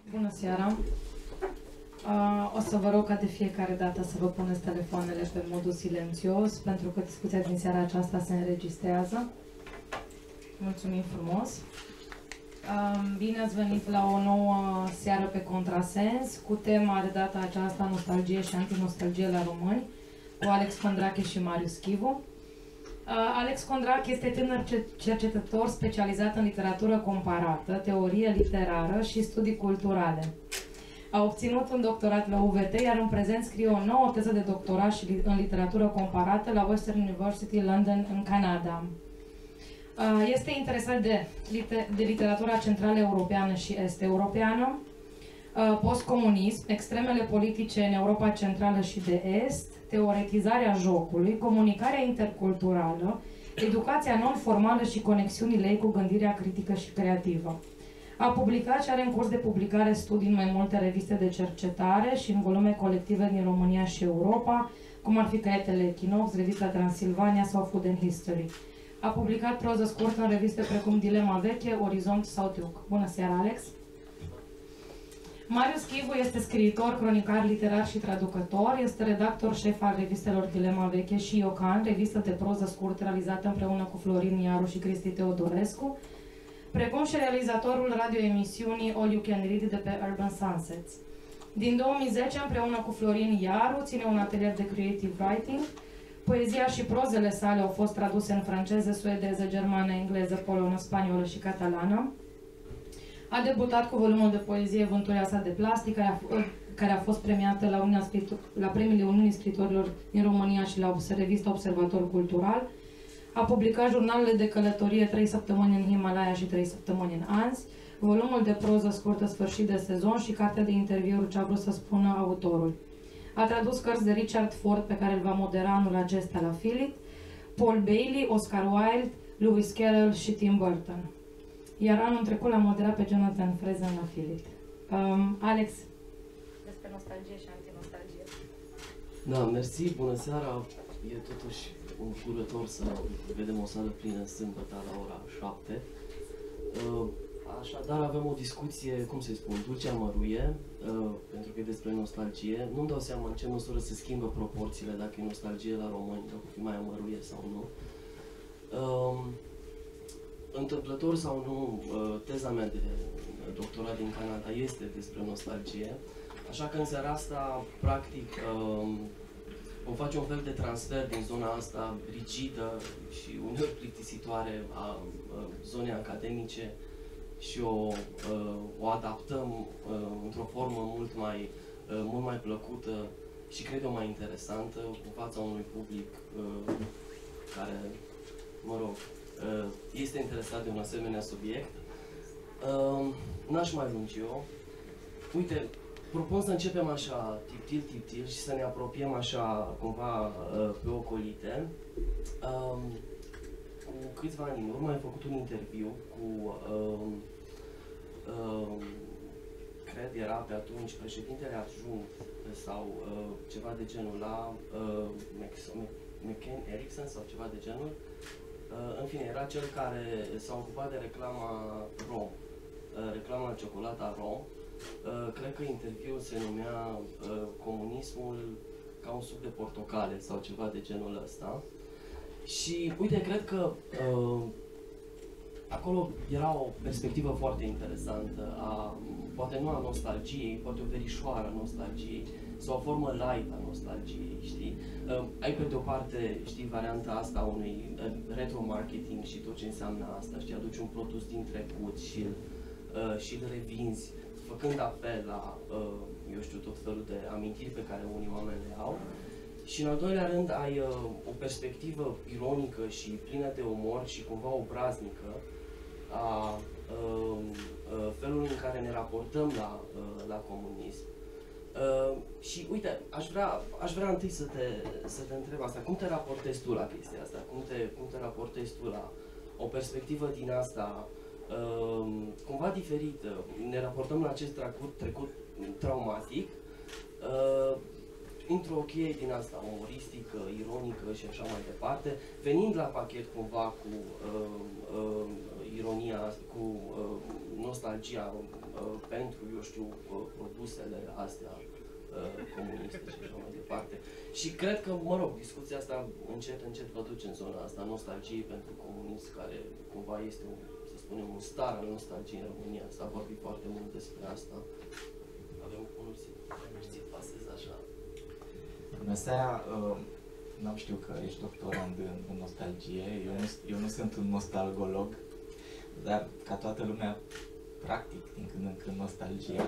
Bună seara! O să vă rog ca de fiecare dată să vă puneți telefoanele pe modul silențios, pentru că discuția din seara aceasta se înregistrează. Mulțumim frumos! Bine ați venit la o nouă seară pe contrasens, cu tema de data aceasta nostalgie și antinostalgie la români, cu Alex Condrache și Marius Chivu. Alex Condrache este tânăr cercetător specializat în literatură comparată, teorie literară și studii culturale. A obținut un doctorat la UVT, iar în prezent scrie o nouă teză de doctorat în literatură comparată la Western University London, în Canada. Este interesat de literatura centrală europeană și est-europeană, postcomunism, extremele politice în Europa Centrală și de Est, teoretizarea jocului, comunicarea interculturală, educația non-formală și conexiunile ei cu gândirea critică și creativă. A publicat și are în curs de publicare studii în mai multe reviste de cercetare și în volume colective din România și Europa, cum ar fi Caietele Equinox, revista Transilvania sau Food and History. A publicat proză scurtă în reviste precum Dilema Veche, Orizont sau Triuc. Bună seara, Alex! Marius Chivu este scriitor, cronicar literar și traducător, este redactor șef al revistelor Dilema Veche și Iocan, revistă de proză scurtă realizată împreună cu Florin Iaru și Cristi Teodorescu, precum și realizatorul radioemisiunii All You Can Read de pe Urban Sunsets. Din 2010, împreună cu Florin Iaru, ține un atelier de creative writing. Poezia și prozele sale au fost traduse în franceză, suedeză, germană, engleză, polonă, spaniolă și catalană. A debutat cu volumul de poezie Vânturia sa de plastic, care a fost premiată la premiile Uniunii Scriitorilor din România și la revista Observator Cultural. A publicat jurnalele de călătorie 3 săptămâni în Himalaya și 3 săptămâni în Anzi, volumul de proză scurtă Sfârșit de sezon și cartea de interviuri Ce a vrut să spună autorul. A tradus cărți de Richard Ford, pe care îl va modera anul acesta la Philip, Paul Bailey, Oscar Wilde, Lewis Carroll și Tim Burton. Iar anul trecut l-a moderat pe Jonathan Franzen la Philip. Alex, despre nostalgie și antinostalgie. Da, mersi, bună seara. E totuși încurător să vedem o sală plină sâmbătă la ora 7. Așadar avem o discuție, cum să-i spun, dulce amăruie, pentru că e despre nostalgie. Nu-mi dau seama în ce măsură se schimbă proporțiile, dacă e nostalgie la români, dacă e mai amăruie sau nu. Întâmplător sau nu, teza mea de doctorat din Canada este despre nostalgie, așa că în seara asta, practic, vom face un fel de transfer din zona asta rigidă și uneori plictisitoare a zonei academice și o adaptăm într-o formă mult mai plăcută și cred eu mai interesantă în fața unui public care, mă rog, este interesat de un asemenea subiect. N-aș mai lungi eu. Uite, propun să începem așa, tiptil și să ne apropiem așa, cumva, pe ocolite. Cu câțiva ani în urmă am făcut un interviu cu, cred era pe atunci președintele adjunct sau ceva de genul la McCain Erickson sau ceva de genul. În fine, era cel care s-a ocupat de reclama Rom, reclama Ciocolata Rom. Cred că interviul se numea Comunismul ca un suc de portocale sau ceva de genul ăsta. Și, uite, cred că acolo era o perspectivă foarte interesantă, poate nu a nostalgiei, poate o verișoară a nostalgiei, sau o formă light a nostalgiei, știi? Ai pe de o parte, știi, varianta asta a unui retro-marketing și tot ce înseamnă asta, știi? Aduci un produs din trecut și îl revinzi, făcând apel la, eu știu, tot felul de amintiri pe care unii oameni le au. Și în al doilea rând ai o perspectivă ironică și plină de umor și cumva obraznică a felului în care ne raportăm la comunism. Și uite, aș vrea întâi să te întreb asta. Cum te raportezi tu la chestia asta? Cum te raportezi tu la o perspectivă din asta cumva diferită? Ne raportăm la acest trecut traumatic într-o cheie din asta umoristică, ironică și așa mai departe, venind la pachet cumva cu ironia, cu nostalgia pentru, eu știu, produsele astea comuniste și așa mai departe. Și cred că, mă rog, discuția asta încet vă duce în zona asta, nostalgie pentru comunism, care cumva este, să spunem, un star al nostalgiei în România. S-a vorbit foarte mult despre asta. Avem unul ți pasez așa. Bună seara, n-am știut că ești doctorand în nostalgie, eu nu sunt un nostalgolog, dar ca toată lumea practic din când în când nostalgia.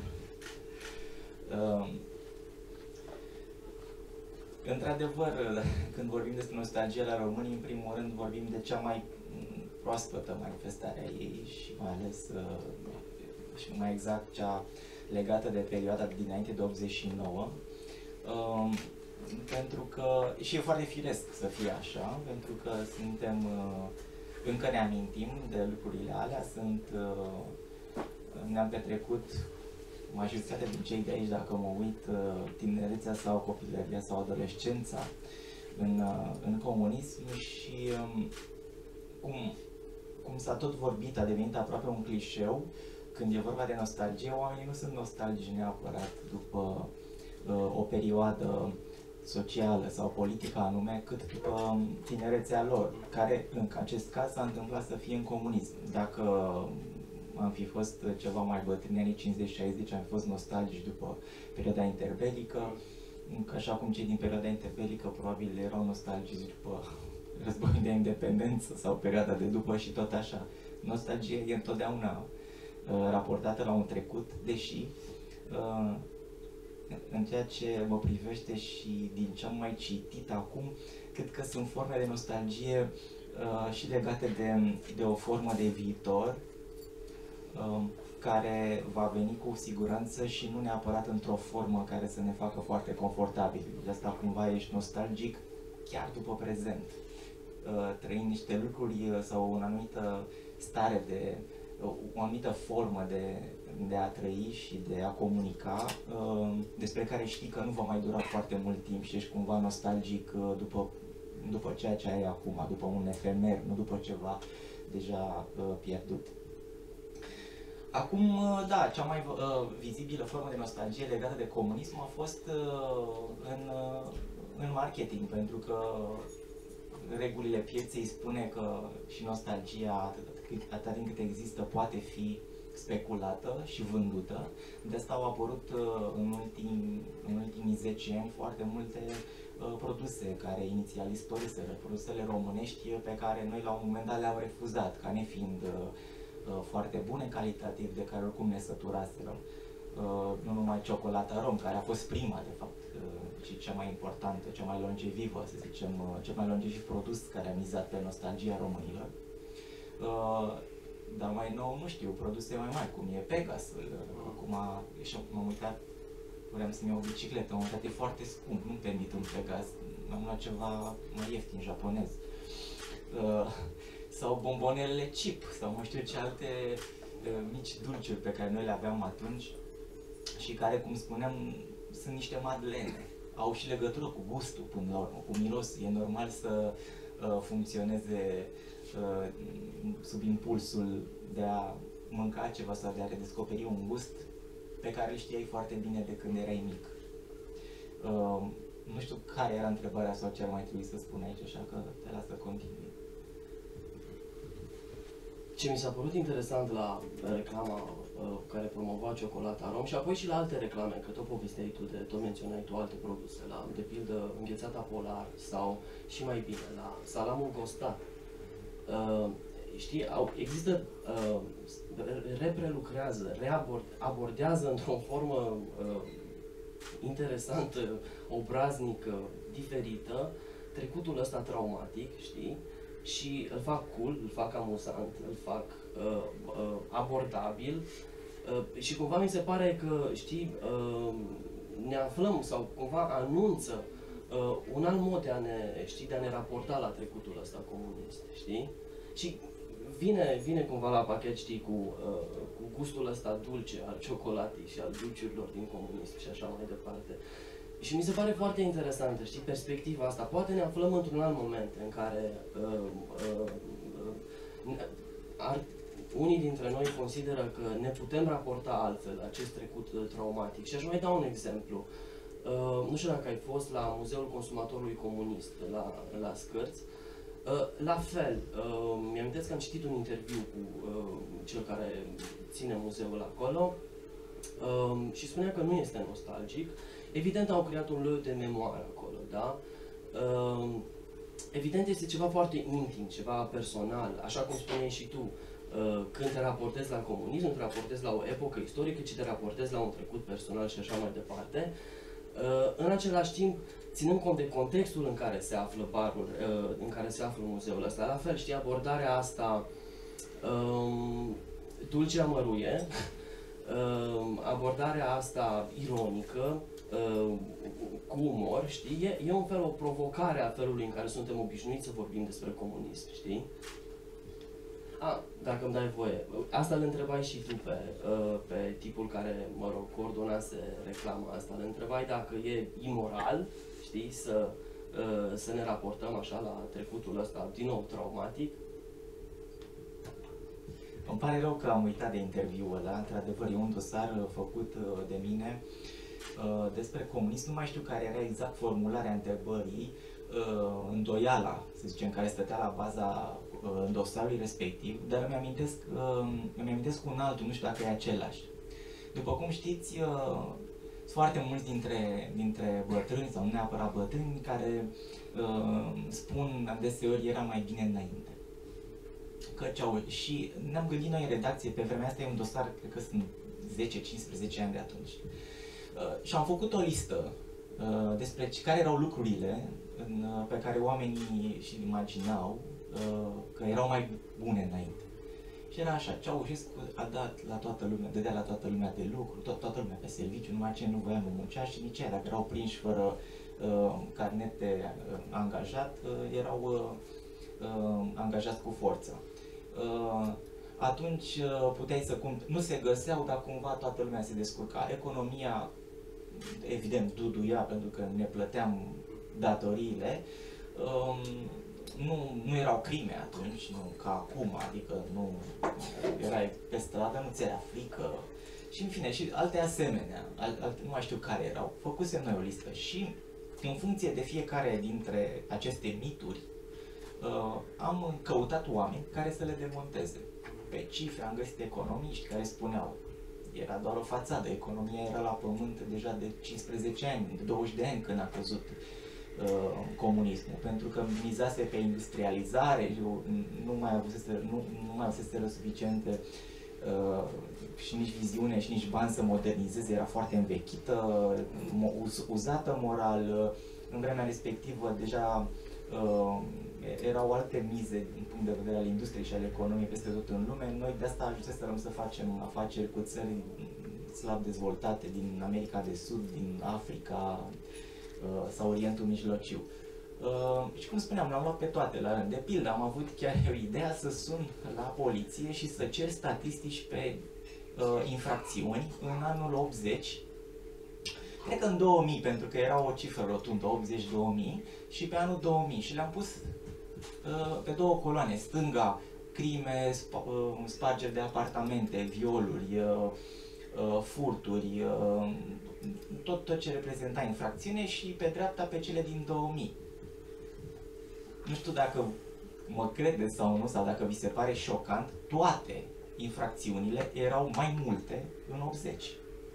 Într-adevăr, când vorbim despre nostalgie la români, în primul rând vorbim de cea mai proaspătă manifestare a ei și mai ales, și mai exact cea legată de perioada dinainte de 89, pentru că, și e foarte firesc să fie așa, pentru că suntem, încă ne amintim de lucrurile alea, ne-am petrecut majoritatea din cei de aici, dacă mă uit, tinerețea sau copilăria sau adolescența în comunism și cum s-a tot vorbit, a devenit aproape un clișeu, când e vorba de nostalgie, oamenii nu sunt nostalgici neapărat după o perioadă socială sau politică anume, cât după tinerețea lor, care în acest caz s-a întâmplat să fie în comunism. Dacă am fi fost ceva mai bătrâni, anii 50-60, am fi fost nostalgici după perioada interbelică, așa cum cei din perioada interbelică probabil erau nostalgici după războiul de independență sau perioada de după și tot așa. Nostalgia e întotdeauna raportată la un trecut, deși în ceea ce mă privește și din ce am mai citit acum, cred că sunt forme de nostalgie și legate de o formă de viitor care va veni cu siguranță și nu neapărat într-o formă care să ne facă foarte confortabili. De asta cumva ești nostalgic chiar după prezent. Trăi niște lucruri sau o anumită stare o anumită formă de a trăi și de a comunica, despre care știi că nu va mai dura foarte mult timp și ești cumva nostalgic după ceea ce ai acum, după un efemer, nu după ceva deja pierdut. Acum, da, cea mai vizibilă formă de nostalgie legată de comunism a fost în marketing, pentru că regulile pieței spune că și nostalgia, atâta timp cât există, poate fi speculată și vândută. De asta au apărut în ultimii 10 ani foarte multe produse care inițial ispăruseră, produsele românești pe care noi la un moment dat le-am refuzat, ca nefiind foarte bune calitativ, de care oricum ne săturaserăm. Nu numai ciocolata rom, care a fost prima, de fapt, și cea mai importantă, cea mai longevivă, să zicem, cel mai longeviv produs care a mizat pe nostalgia românilor. Dar mai nou, nu știu, produse mai mari, cum e Pegasul. Acum m-am uitat, vreau să-mi iau o bicicletă, m-am uitat, e foarte scump, nu-mi permit un Pegas, am luat ceva mai ieftin, japonez. Sau bombonelele chip, sau nu știu ce alte mici dulciuri pe care noi le aveam atunci și care, cum spuneam, sunt niște madlene. Au și legătură cu gustul până la urmă, cu mirosul. E normal să funcționeze sub impulsul de a mânca ceva sau de a redescoperi un gust pe care îl știai foarte bine de când erai mic. Nu știu care era întrebarea sau ce ar mai trebui să spun aici, așa că te las să continui. Ce mi s-a părut interesant la reclama care promova ciocolata rom și apoi și la alte reclame, că tot povesteai tu, tot menționai tu alte produse, la, de pildă, înghețata polar sau și mai bine, la salamul gostat. Știi, există, reprelucrează, abordează într-o formă interesantă, obraznică, diferită, trecutul ăsta traumatic, știi? Și îl fac cool, îl fac amuzant, îl fac abordabil și cumva mi se pare că, știi, ne aflăm sau cumva anunță un alt mod de a ne raporta la trecutul ăsta comunist, știi? Și vine cumva la pachet, știi, cu gustul ăsta dulce al ciocolatei și al dulciurilor din comunism și așa mai departe. Și mi se pare foarte interesantă, știi, perspectiva asta. Poate ne aflăm într-un alt moment în care unii dintre noi consideră că ne putem raporta altfel la acest trecut traumatic. Și aș mai da un exemplu. Nu știu dacă ai fost la Muzeul Consumatorului Comunist, la Scărți. La fel, mi-amintesc că am citit un interviu cu cel care ține muzeul acolo și spunea că nu este nostalgic. Evident au creat un loc de memoară acolo, da? Evident este ceva foarte intim, ceva personal, așa cum spuneai și tu. Când te raportezi la comunism, nu te raportezi la o epocă istorică, ci te raportezi la un trecut personal și așa mai departe. În același timp, ținând cont de contextul în care se află barul, în care se află muzeul ăsta, la fel, știi, abordarea asta dulce amăruie, abordarea asta ironică, cu umor, știi, e un fel o provocare a felului în care suntem obișnuiți să vorbim despre comunism, știi? Dacă îmi dai voie, asta îl întrebai și tu pe tipul care, mă rog, coordonase reclama asta, îl întrebai dacă e imoral, știi, să ne raportăm așa la trecutul ăsta, din nou, traumatic. Îmi pare rău că am uitat de interviul ăla, într-adevăr e un dosar făcut de mine despre comunism, nu mai știu care era exact formularea întrebării, îndoiala, să zicem, care stătea la baza dosarului respectiv, dar îmi amintesc un altul, nu știu dacă e același. După cum știți, sunt foarte mulți dintre bătrâni, sau nu neapărat bătrâni, care spun adeseori era mai bine înainte. Și ne-am gândit noi în redacție, pe vremea asta e un dosar, cred că sunt 10-15 ani de atunci. Și am făcut o listă despre care erau lucrurile pe care oamenii și imaginau că erau mai bune înainte. Și era așa, Ceaușescu a dat la toată lumea, dădea la toată lumea de lucru, toată lumea pe serviciu, numai ce nu voia nu muncea și nici aia, dacă erau prinși fără carnet de angajat, erau angajați cu forța. Atunci puteai să nu se găseau, dar cumva toată lumea se descurca. Economia, evident, duduia pentru că ne plăteam datoriile. Nu erau crime atunci, nu ca acum, adică nu erai pe stradă, nu ți era frică. Și în fine, și alte asemenea, nu mai știu care erau. Făcusem noi o listă și în funcție de fiecare dintre aceste mituri, am căutat oameni care să le demonteze. Pe cifre am găsit economiști care spuneau, era doar o fațadă, economia era la pământ deja de 15 ani, de 20 de ani când a căzut comunismul, pentru că mizase pe industrializare, nu mai avuseseră suficiente și nici viziune și nici bani să modernizeze, era foarte învechită, uzată moral. În vremea respectivă deja erau alte mize din punct de vedere al industriei și al economiei peste tot în lume. Noi de asta ajunsesem să facem afaceri cu țări slab dezvoltate din America de Sud, din Africa sau Orientul Mijlociu. Și cum spuneam, le-am luat pe toate la rând. De pildă, am avut chiar o ideea să sun la poliție și să cer statistici pe infracțiuni în anul 80, cred că în 2000, pentru că era o cifră rotundă, 80-2000, și pe anul 2000. Și le-am pus pe două coloane, stânga, crime, spargeri de apartamente, violuri, furturi, tot ce reprezenta infracțiune, și pe dreapta pe cele din 2000. Nu știu dacă mă credeți sau nu, sau dacă vi se pare șocant, toate infracțiunile erau mai multe în 80.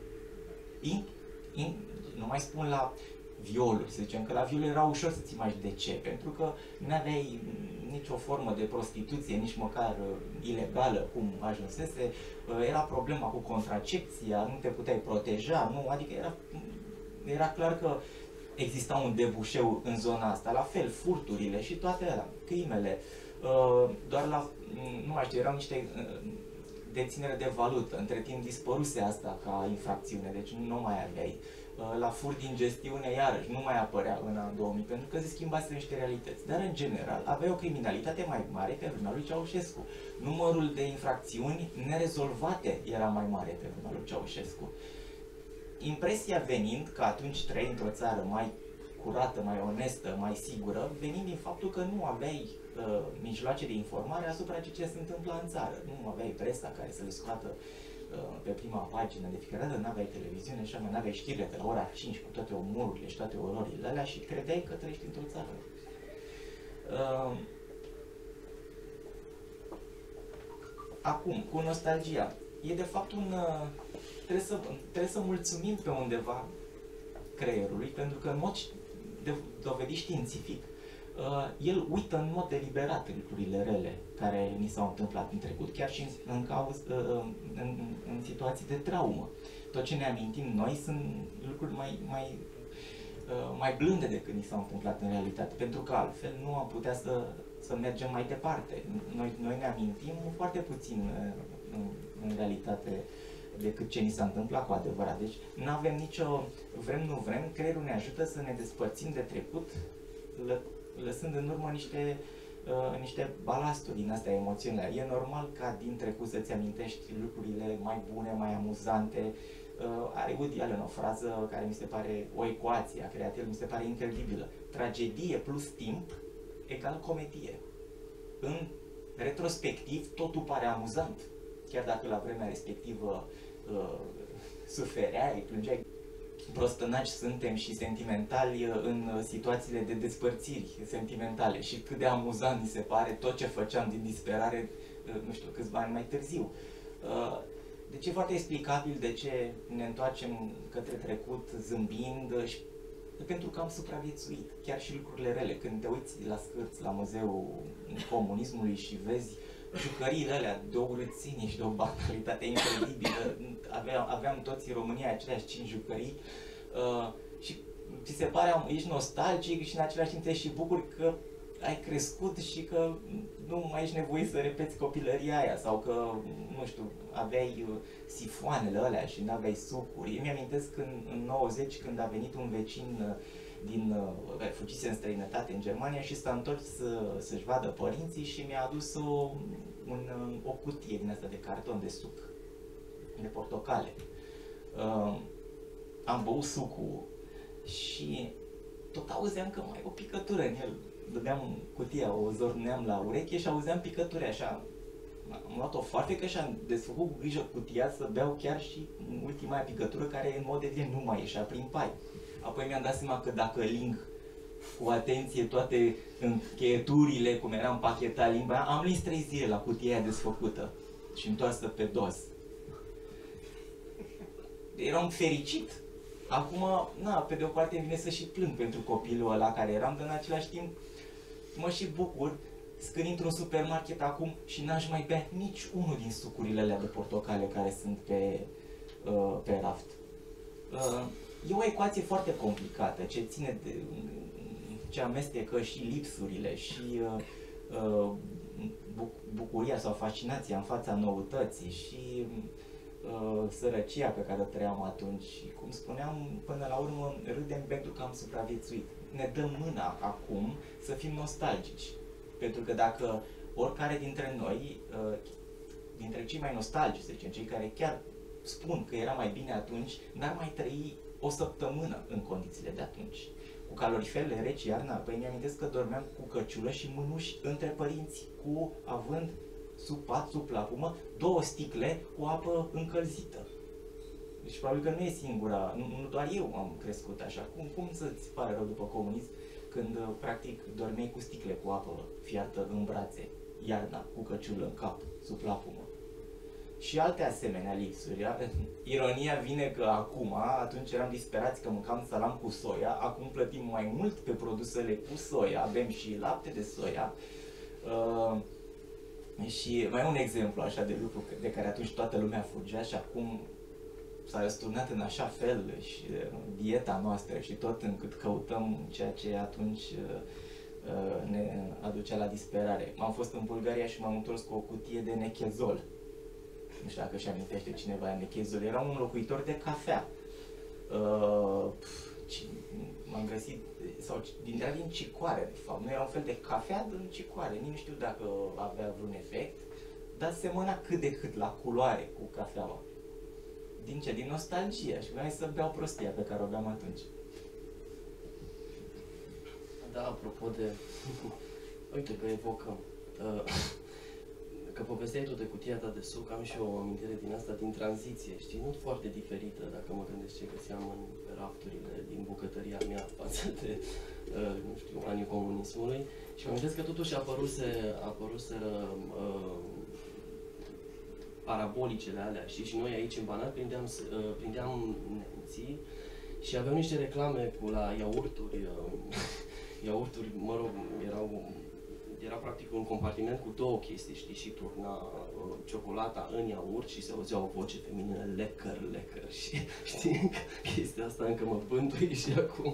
Nu mai spun la violuri, să zicem că la violuri era ușor să-ți imagini de ce, pentru că nu aveai nicio formă de prostituție, nici măcar ilegală, cum ajunsese, era problema cu contracepția, nu te puteai proteja, nu, adică era clar că exista un debușeu în zona asta. La fel, furturile și toate alea, crimele, doar nu mai știu, erau niște deținere de valută, între timp dispăruse asta ca infracțiune, deci nu mai aveai. La furt din gestiune, iarăși, nu mai apărea în anul 2000, pentru că se schimbase niște realități. Dar, în general, avea o criminalitate mai mare pe vremea lui Ceaușescu. Numărul de infracțiuni nerezolvate era mai mare pe vremea lui Ceaușescu. Impresia venind că atunci trăiai într-o țară mai curată, mai onestă, mai sigură, venind din faptul că nu aveai mijloace de informare asupra ce se întâmplă în țară. Nu aveai presa care să le scoată pe prima pagină de fiecare dată, nu aveai televiziune și nu aveai știrile de la ora 5 cu toate omururile și toate ororile alea și credeai că trăiești într-o țară. Acum, cu nostalgia, e de fapt trebuie să mulțumim pe undeva creierului, pentru că în mod dovedit științific, el uită în mod deliberat lucrurile rele care ni s-au întâmplat în trecut, chiar și în situații de traumă. Tot ce ne amintim noi sunt lucruri mai blânde decât ni s-au întâmplat în realitate, pentru că altfel nu am putea să mergem mai departe. Noi ne amintim foarte puțin în realitate decât ce ni s-a întâmplat cu adevărat. Deci nu avem nicio, vrem, nu vrem, creierul ne ajută să ne despărțim de trecut, lăsând în urmă niște balasturi din astea emoționale. E normal ca din trecut să-ți amintești lucrurile mai bune, mai amuzante. Are Woody Allen o frază care mi se pare, o ecuație a creat el, mi se pare incredibilă. Tragedie plus timp egal comedie. În retrospectiv, totul pare amuzant. Chiar dacă la vremea respectivă sufereai, plângeai. Prostănaci suntem și sentimentali în situațiile de despărțiri sentimentale și cât de amuzant mi se pare tot ce făceam din disperare, nu știu, câțiva ani mai târziu. Deci e foarte explicabil de ce ne întoarcem către trecut zâmbind și pentru că am supraviețuit, chiar și lucrurile rele. Când te uiți la scârți, la Muzeul Comunismului și vezi jucăriile alea de o urățenie și de o banalitate incredibilă. Aveam toți în România aceleași 5 jucării și ți se pare, ești nostalgic și în același timp te și bucuri că ai crescut și că nu mai ești nevoit să repeți copilăria aia sau că, nu știu, aveai sifoanele alea și nu aveai sucuri. Eu mi-amintesc în 90 când a venit un vecin fugise în străinătate în Germania și s-a întors să-și vadă părinții și mi-a adus o cutie din asta de carton de suc, de portocale. Am băut sucul și tot auzeam că mai e o picătură în el. Dădeam cutia, o zorneam la ureche și auzeam picături așa. Am luat-o foarfecă și am desfăcut cu grijă cutia să beau chiar și ultima picătură care în mod evident nu mai ieșea prin pai. Apoi mi-am dat seama că dacă ling cu atenție toate încheieturile, cum era împachetat limba, am lins 3 zile la cutia aia desfăcută și întoarsă pe dos. Eram fericit. Acum, pe de o parte îmi vine să și plâng pentru copilul ăla care eram, dar în același timp mă și bucur când intru în supermarket acum și n-aș mai bea nici unul din sucurile alea de portocale care sunt pe raft. E o ecuație foarte complicată, ce amestecă și lipsurile și bucuria sau fascinația în fața noutății și sărăcia pe care o trăiam atunci. Și cum spuneam, până la urmă râdem pentru că am supraviețuit. Ne dăm mâna acum să fim nostalgici. Pentru că dacă oricare dintre noi, dintre cei mai nostalgici, să zicem, cei care chiar spun că era mai bine atunci, n-ar mai trăi o săptămână în condițiile de atunci. Cu caloriferele reci iarna, păi mi-amintesc că dormeam cu căciulă și mânuși între părinți, având sub pat, sub plapumă, 2 sticle cu apă încălzită. Deci probabil că nu e singura, nu doar eu am crescut așa. Cum să-ți pare rău după comunism când practic dormeai cu sticle cu apă fiartă în brațe, iarna, cu căciulă în cap, sub plapumă. Și alte asemenea lipsuri. Ironia vine că acum, atunci eram disperați că mâncam salam cu soia, acum plătim mai mult pe produsele cu soia, avem și lapte de soia. Și mai un exemplu așa de lucru de care atunci toată lumea fugea și acum s-a răsturnat în așa fel și dieta noastră și tot încât căutăm ceea ce atunci ne aducea la disperare. Am fost în Bulgaria și m-am întors cu o cutie de nechezol. Nu știu dacă își amintește cineva nechezol. Era un locuitor de cafea. M-am găsit, era din cicoare, de fapt. Nu era un fel de cafea din cicoare. Nici nu știu dacă avea vreun efect, dar semăna cât de cât la culoare cu cafeaua. Din ce? Din nostalgie. Și vreau să beau prostia pe care o beam atunci. Da, apropo de Uite că evocăm. Că povesteai tu de cutia ta de suc, am și o amintire din asta, din tranziție, știi? Nu foarte diferită, dacă mă gândesc ce găseam în rafturile din bucătăria mea față de, nu știu, anii comunismului. Și mă gândesc că totuși apăruseră parabolicele alea, știi? Și noi aici în Banat prindeam nemții și aveam niște reclame cu la iaurturi, iaurturi, mă rog, era practic un compartiment cu două chestii, știi, și turna ciocolata în iaurt și se auzea o voce feminină, lecker, lecker, și știi, chestia asta încă mă bântui și acum.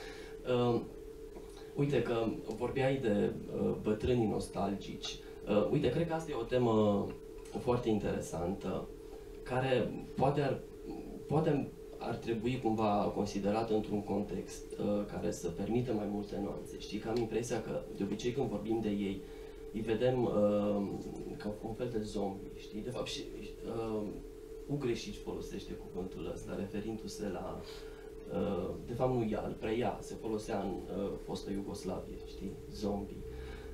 Uite că vorbeai de bătrânii nostalgici. Uite, cred că asta e o temă foarte interesantă, care poate ar trebui cumva considerată într-un context care să permită mai multe nuanțe. Știi, că am impresia că de obicei când vorbim de ei, îi vedem ca un fel de zombie, știi? De fapt, și Ugreșici folosește cuvântul ăsta, referindu-se la de fapt nu ea, îl preia, se folosea în fostă Iugoslavie, știi? Zombie.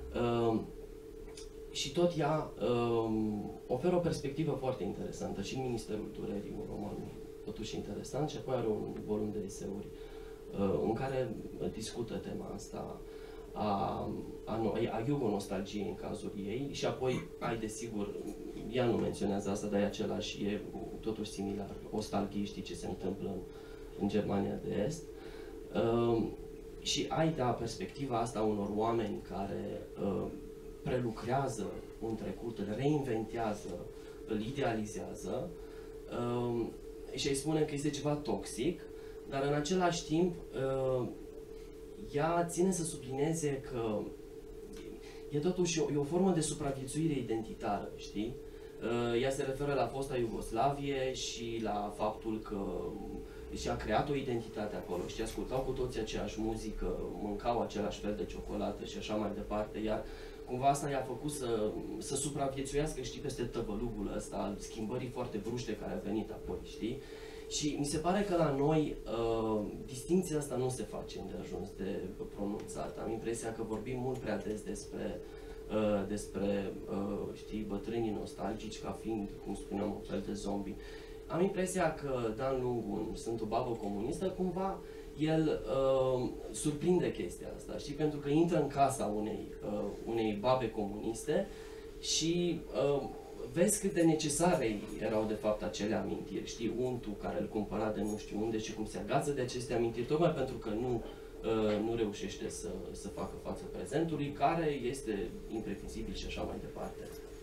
Și tot ea oferă o perspectivă foarte interesantă și în Ministerul Durerii, un roman totuși interesant, și apoi are un volum de eseuri în care discută tema asta a iugonostalgiei în cazul ei, și apoi ai, desigur, ea nu menționează asta, dar e același, e totuși similar, ostalghii, ce se întâmplă în Germania de Est. Și ai, da, perspectiva asta unor oameni care prelucrează un trecut, îl reinventează, îl idealizează, și îi spune că este ceva toxic, dar în același timp ea ține să sublinieze că e totuși o formă de supraviețuire identitară, știi? Ea se referă la fosta Iugoslavie și la faptul că și-a creat o identitate acolo, știi? Ascultau cu toții aceeași muzică, mâncau același fel de ciocolată și așa mai departe, iar cumva asta i-a făcut să supraviețuiască, știi, peste tăvălugul ăsta al schimbării foarte bruște care a venit apoi, știi? Și mi se pare că la noi distincția asta nu se face îndeajuns de pronunțat. Am impresia că vorbim mult prea des despre știi, bătrânii nostalgici ca fiind, cum spuneam, un fel de zombie. Am impresia că Dan Lungu, Sunt o babă comunistă, cumva el surprinde chestia asta, știi? Pentru că intră în casa unei babe comuniste și vezi cât de necesare erau de fapt acele amintiri, știi? Untul care îl cumpăra de nu știu unde și cum se agață de aceste amintiri, tocmai pentru că nu reușește să facă față prezentului, care este imprevizibil și așa mai departe.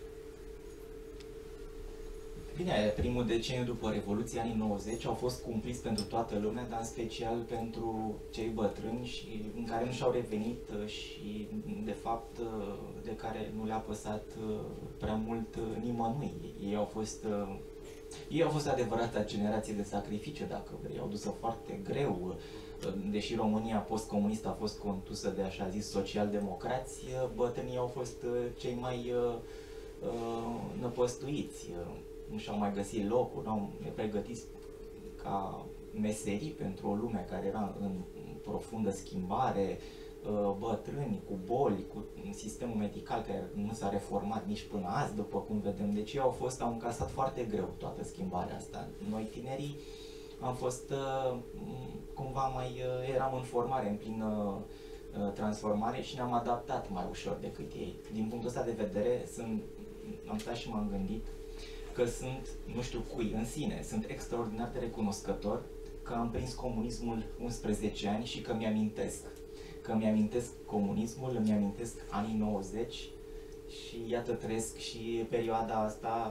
Bine, primul deceniu după Revoluția, anii 90, au fost cumpliți pentru toată lumea, dar în special pentru cei bătrâni și în care nu și-au revenit și, de fapt, de care nu le-a păsat prea mult nimănui. Ei au fost adevărata generație de sacrificiu, dacă vrei, au dus-o foarte greu. Deși România post-comunistă a fost condusă de așa zis social-democrați, bătrânii au fost cei mai năpăstuiți. Nu și-au mai găsit locul, nu au pregătiți ca meserii pentru o lume care era în profundă schimbare, bătrâni cu boli, cu un sistemul medical care nu s-a reformat nici până azi, după cum vedem. Deci ei au încasat foarte greu toată schimbarea asta. Noi, tinerii, am fost cumva eram în formare, în plină transformare și ne-am adaptat mai ușor decât ei. Din punctul ăsta de vedere, am stat și m-am gândit că sunt, nu știu cui, în sine, sunt extraordinar de recunoscător că am prins comunismul 11 ani și că mi-amintesc. Că mi-amintesc comunismul, îmi amintesc anii 90 și iată trăiesc și perioada asta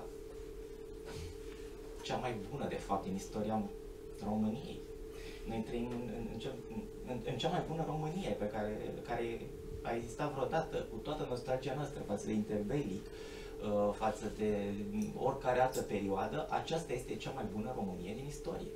cea mai bună, de fapt, din istoria României. Noi trăim în cea mai bună Românie pe care a existat vreodată, cu toată nostalgia noastră față de interbelic, față de oricare altă perioadă. Aceasta este cea mai bună Românie din istorie.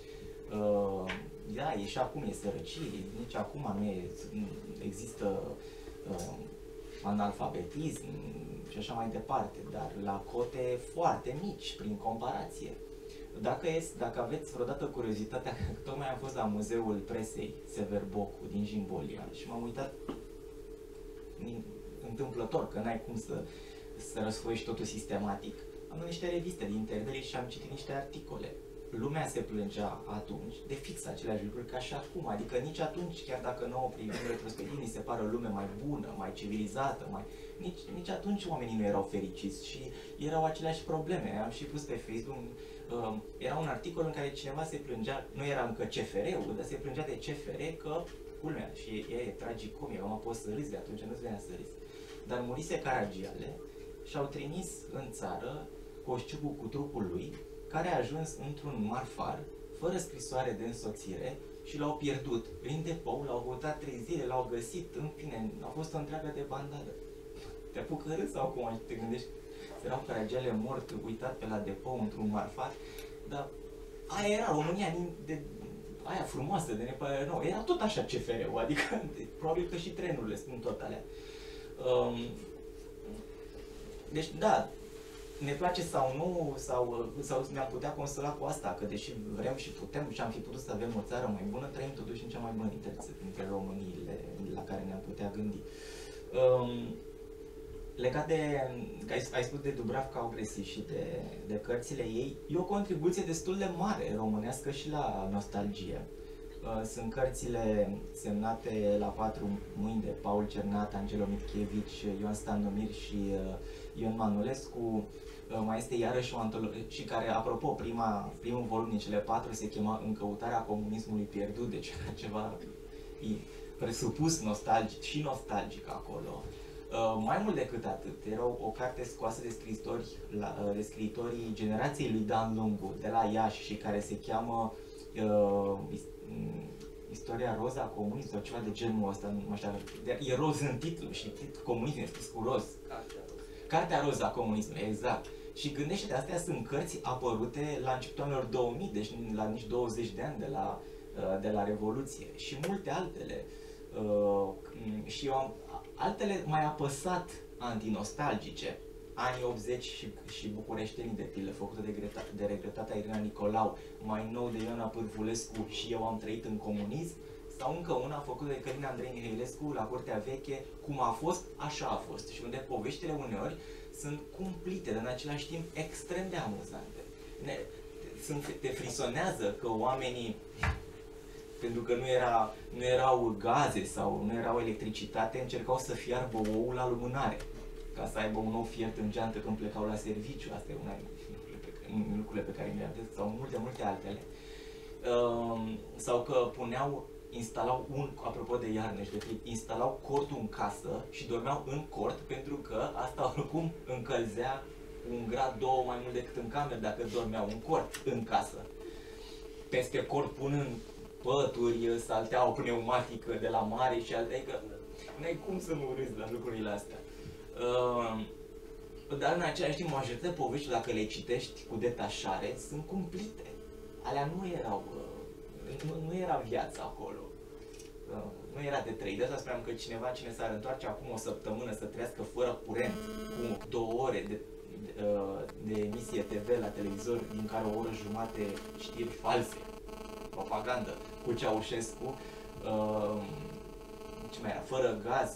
Da, e și acum e sărăcie, nici acum nu există analfabetism și așa mai departe, dar la cote foarte mici, prin comparație. Dacă aveți vreodată curiozitatea, tocmai am fost la Muzeul Presei Sever Bocu din Jimbolia și m-am uitat întâmplător, că n-ai cum să răsfoiești totul sistematic. Am luat niște reviste din internet și am citit niște articole. Lumea se plângea atunci de fix aceleași lucruri ca și acum, adică nici atunci, chiar dacă nouă privim retrospectiv, ni se pare o lume mai bună, mai civilizată, nici atunci oamenii nu erau fericiți și erau aceleași probleme. Am și pus pe Facebook, era un articol în care cineva se plângea, nu era încă CFR-ul, dar se plângea de CFR că, culmea, și e tragicomic, am poți să râzi de atunci, nu-ți venea să râzi. Dar murise Caragiale și au trimis în țară Coșciucul cu trupul lui, care a ajuns într-un marfar, fără scrisoare de însoțire și l-au pierdut prin depou, l-au căutat 3 zile, l-au găsit, în fine, a fost o întreagă de bandadă. Te apucă râs sau cum te gândești? Erau Caragiale mort, uitat pe la depou într-un marfar, dar aia era România, aia frumoasă de nepare, nu, era tot așa CFR-ul, adică probabil că și trenurile sunt tot alea. Deci da, ne place sau nu, sau ne-am putea consola cu asta, că deși vrem și putem și am fi putut să avem o țară mai bună, trăim totuși în cea mai bună dintre Româniile la care ne-am putea gândi. Legat de, că ai spus de Dubravka Ogressi și de cărțile ei, e o contribuție destul de mare românească și la nostalgie. Sunt cărțile semnate la 4 mâini de Paul Cernat, Angelo Mitchevici, Ioan Standomir și Ion Manolescu. Mai este iarăși o antologie, și care, apropo, primul volum din cele 4 se chema În căutarea comunismului pierdut, deci ceva presupus nostalgic și nostalgic acolo. Mai mult decât atât, era o carte scoasă de scriitorii generației lui Dan Lungu, de la Iași, și care se cheamă Istoria roz a comunismului sau ceva de genul ăsta, nu știu, e roz în titlu și comunismul e scris cu roz. Cartea roz a comunismului, exact. Și gândește-te, astea sunt cărți apărute la începutul anilor 2000, deci la nici 20 de ani de la Revoluție, și multe altele. Și eu altele mai apăsat antinostalgice, anii 80 și bucureștenii, de pildă, făcută de regretata Irina Nicolau, mai nou de Ioana Pârvulescu și Eu am trăit în comunism, sau încă una făcută de Călin Andrei Mihailescu, La Curtea Veche, Cum a fost, așa a fost, și unde poveștile uneori sunt cumplite, dar în același timp extrem de amuzante. Te frisonează că oamenii, pentru că nu erau gaze sau nu erau electricitate, încercau să fiarbă oul la lumânare, ca să aibă un ou fiert în geantă când plecau la serviciu. Asta e una din lucrurile pe care mi-am zis, sau multe altele. Sau că instalau apropo de iarnă și de frig, instalau cortul în casă și dormeau în cort, pentru că asta oricum încălzea 1 grad 2 mai mult decât în cameră dacă dormeau în cort în casă. Peste cort punând pături, saltea o pneumatică de la mare și alte, că n-ai cum să nu râzi la lucrurile astea. Dar în același timp, majoritatea povești, dacă le citești cu detașare, sunt cumplite. Alea nu era viața acolo. Nu era de trăit. De asta spuneam că cine s-ar întoarce acum o săptămână să trăiască fără curent, cu 2 ore de emisie TV la televizor, din care o oră jumate știri false, propagandă, cu Ceaușescu, ce mai era, fără gaz,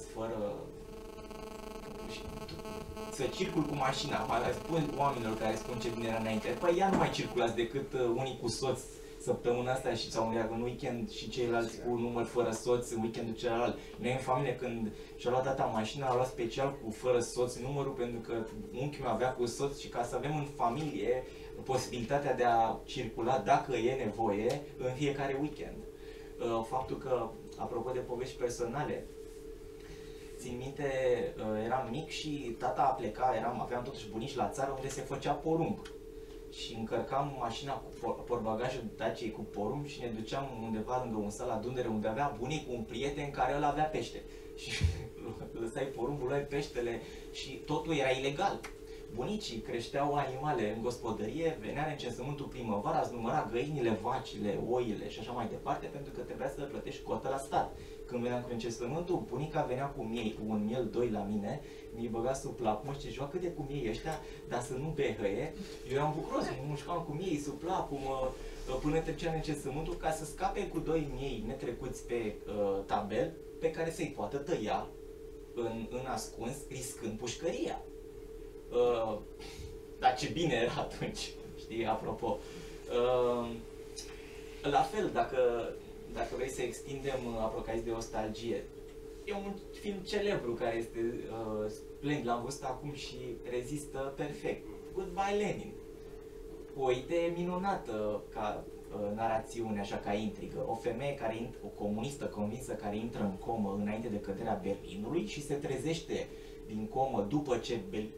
să circul cu mașina. Spun oamenilor care spun ce bine era înainte, păi ea nu mai circulați decât unii cu soți săptămâna asta sau în weekend și ceilalți cu număr fără soț în weekendul celălalt. Noi în familie, când și-a luat tata mașina, a luat special cu fără soț numărul, pentru că unchiul meu avea cu soț, și ca să avem în familie posibilitatea de a circula, dacă e nevoie, în fiecare weekend. Faptul că, apropo de povești personale, țin minte, eram mic și tata a plecat, aveam totuși bunici la țară unde se făcea porumb. Și încărcam mașina cu portbagajul Daciei cu porumb și ne duceam undeva lângă un sat la Dunăre, unde avea bunicul un prieten care ăla avea pește. Și lăsai porumbul, luai peștele și totul era ilegal. Bunicii creșteau animale în gospodărie, venea recensământul primăvara, îți număra găinile, vacile, oile și așa mai departe, pentru că trebuia să plătești cotă la stat. Când veneam cu recensământul, bunica venea cu miei, cu un miel 2 la mine, mi-i băga sub plapumă și zicea, cât de cu miei ăștia, dar să nu behăie. Eu eram bucuros, mă mușcam cu miei sub plapumă, până trecea recensământul, ca să scape cu 2 miei netrecuți pe tabel, pe care să-i poată tăia în ascuns, riscând pușcăria. Dar ce bine era atunci, știi, apropo. La fel, dacă vrei să extindem Apocalipsa de nostalgie, e un film celebru care este splendid, l-am văzut acum și rezistă perfect. Goodbye Lenin. O idee minunată ca narațiune, așa, ca intrigă. O femeie o comunistă convinsă care intră în comă înainte de căderea Berlinului și se trezește din comă după ce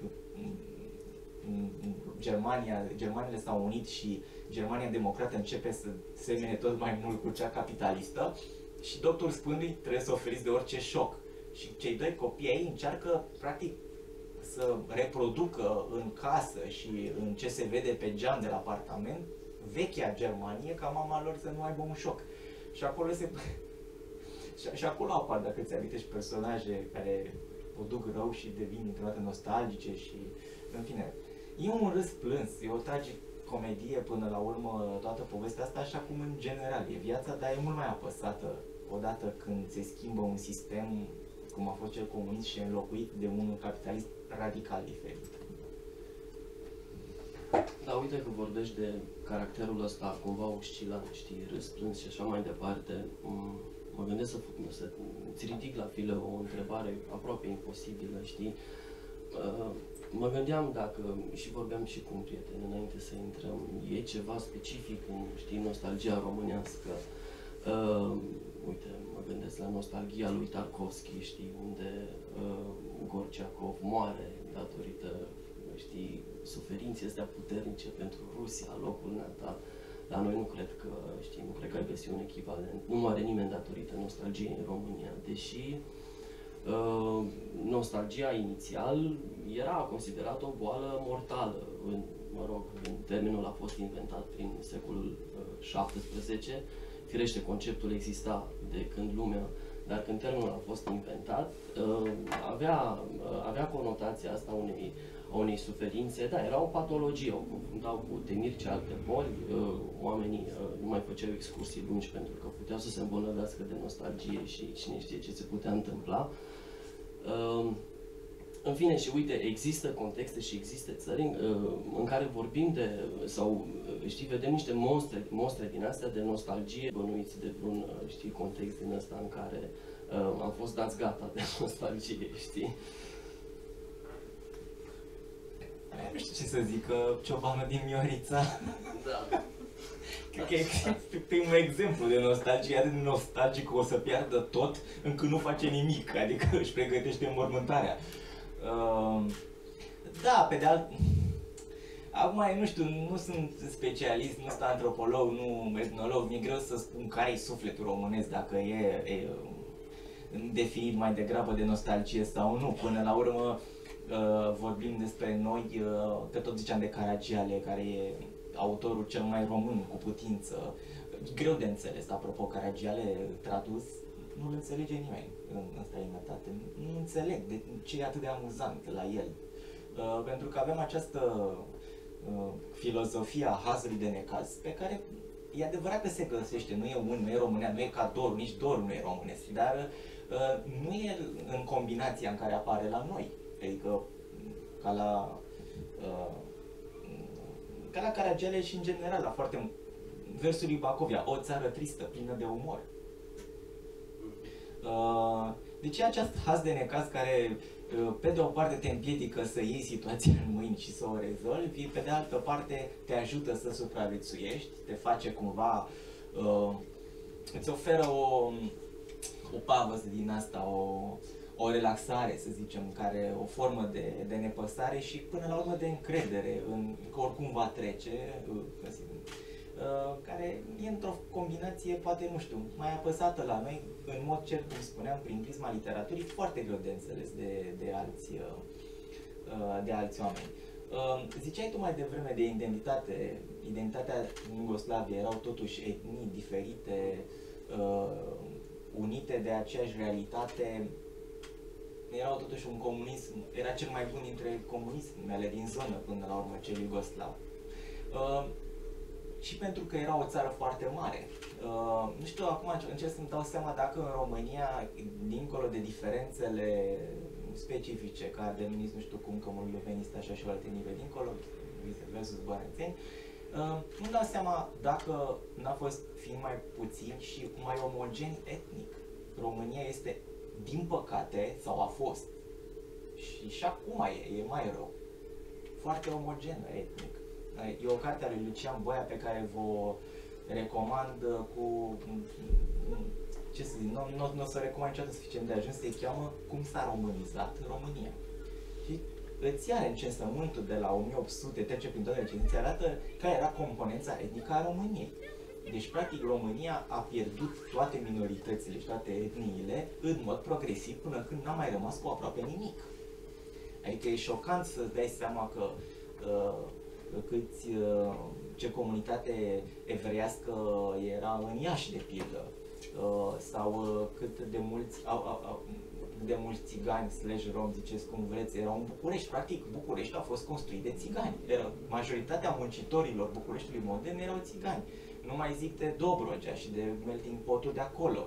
Germaniile s-au unit și Germania democrată începe să semene tot mai mult cu cea capitalistă și doctor spune trebuie să oferiți de orice șoc. Și cei doi copii ei încearcă practic să reproducă în casă și în ce se vede pe geam de la apartament vechea Germanie ca mama lor să nu aibă un șoc. Și acolo și acolo apar, dacă ți amintești, personaje care o duc rău și devin într-o dată nostalgice și, în fine, e un râs plâns, e o tragicomedie până la urmă toată povestea asta, așa cum în general e viața, dar e mult mai apăsată odată când se schimbă un sistem cum a fost cel comunist și înlocuit de unul capitalist radical diferit. Da, uite că vorbești de caracterul ăsta cumva oscilant, știi, răsplâns și așa mai departe. Mă gândesc să-ți ridic la file o întrebare aproape imposibilă, știi? Mă gândeam dacă, și vorbeam și cu un prieten înainte să intrăm, e ceva specific în, știi, nostalgia românească. Uite, mă gândesc la nostalgia lui Tarkovski, știi, unde Gorciakov moare datorită, știi, suferinței astea puternice pentru Rusia, locul natal. La noi nu cred că, știi, nu cred că ai găsit un echivalent. Nu moare nimeni datorită nostalgiei în România, deși nostalgia inițial era considerată o boală mortală. Termenul a fost inventat prin secolul XVII. Firește, conceptul exista de când lumea, dar când termenul a fost inventat, avea conotația asta unei suferințe. Da, era o patologie, o confruntau cu temiri și alte boli. Oamenii nu mai făceau excursii lungi pentru că puteau să se îmbolnăvească de nostalgie și cine știe ce se putea întâmpla. În fine, și uite, există contexte și există țări în care vorbim de, sau, știi, vedem niște monstre din astea de nostalgie, bănuiți de vreun, știi, context din ăsta în care am fost dați gata de nostalgie, știi? Nu știu ce să zic, Ciobanul din Miorița. Da. Cred că e primul exemplu de nostalgie, atât de nostalgic că o să piardă tot încât nu face nimic, adică își pregătește înmormântarea. Da, pe de acum, nu știu, nu sunt specialist, nu sunt antropolog, nu etnolog, mi-e greu să spun care e sufletul românesc, dacă e definit mai degrabă de nostalgie sau nu. Până la urmă vorbim despre noi, că tot ziceam de Caragiale, care e autorul cel mai român cu putință. Greu de înțeles, apropo, Caragiale tradus, nu-l înțelege nimeni în străinătate. Nu înțeleg de ce e atât de amuzant la el. Pentru că avem această filozofia hazului de necaz, pe care e adevărat că se găsește, nu e un, nu e românea, nu e ca Dorul, nici Dorul nu e românesc, dar nu e în combinația în care apare la noi. Adică ca la Caragiale și în general, la foarte versul lui Bacovia, o țară tristă, plină de umor. Deci e acest haz de necaz care, pe de o parte, te împiedică să iei situația în mâini și să o rezolvi, pe de altă parte te ajută să supraviețuiești, te face cumva, îți oferă o pavăză din asta, o relaxare, să zicem, o formă de nepăsare și până la urmă de încredere că oricum va trece, care e într-o combinație, poate, nu știu, mai apăsată la noi, în mod cert, cum spuneam, prin prisma literaturii, foarte greu de înțeles de alți oameni. Ziceai tu mai devreme de identitatea în Iugoslavia, erau totuși etnii diferite, unite de aceeași realitate, erau totuși un comunism, era cel mai bun dintre comunismele din zonă, până la urmă, cel iugoslav. și pentru că era o țară foarte mare. Nu știu, acum încerc să-mi dau seama dacă în România, dincolo de diferențele specifice, ca de nu știu cum, că moldovenii așa și alte nivele dincolo, versus bănețeni, nu dau seama dacă n-a fost, fiind mai puțin și mai omogen etnic. România este, din păcate, sau a fost, și acum e mai rău, foarte omogenă etnic. E o carte a lui Lucian Boia pe care vă recomand cu, ce să zic, nu o să recomand niciodată suficient de ajuns, se cheamă Cum s-a românizat România. Și îți ia recensământul de la 1800, trece prin toate recenziile, arată care era componența etnică a României. Deci, practic, România a pierdut toate minoritățile și toate etniile în mod progresiv până când n-a mai rămas cu aproape nimic. Adică e șocant să-ți dai seama că ce comunitate evreiască era în Iași, de pildă, sau cât de mulți țigani, /rom, ziceți cum vreți, erau în București. Practic, București a fost construit de țigani. Majoritatea muncitorilor Bucureștiului modern erau țigani. Nu mai zic de Dobrogea și de melting pot-ul de acolo.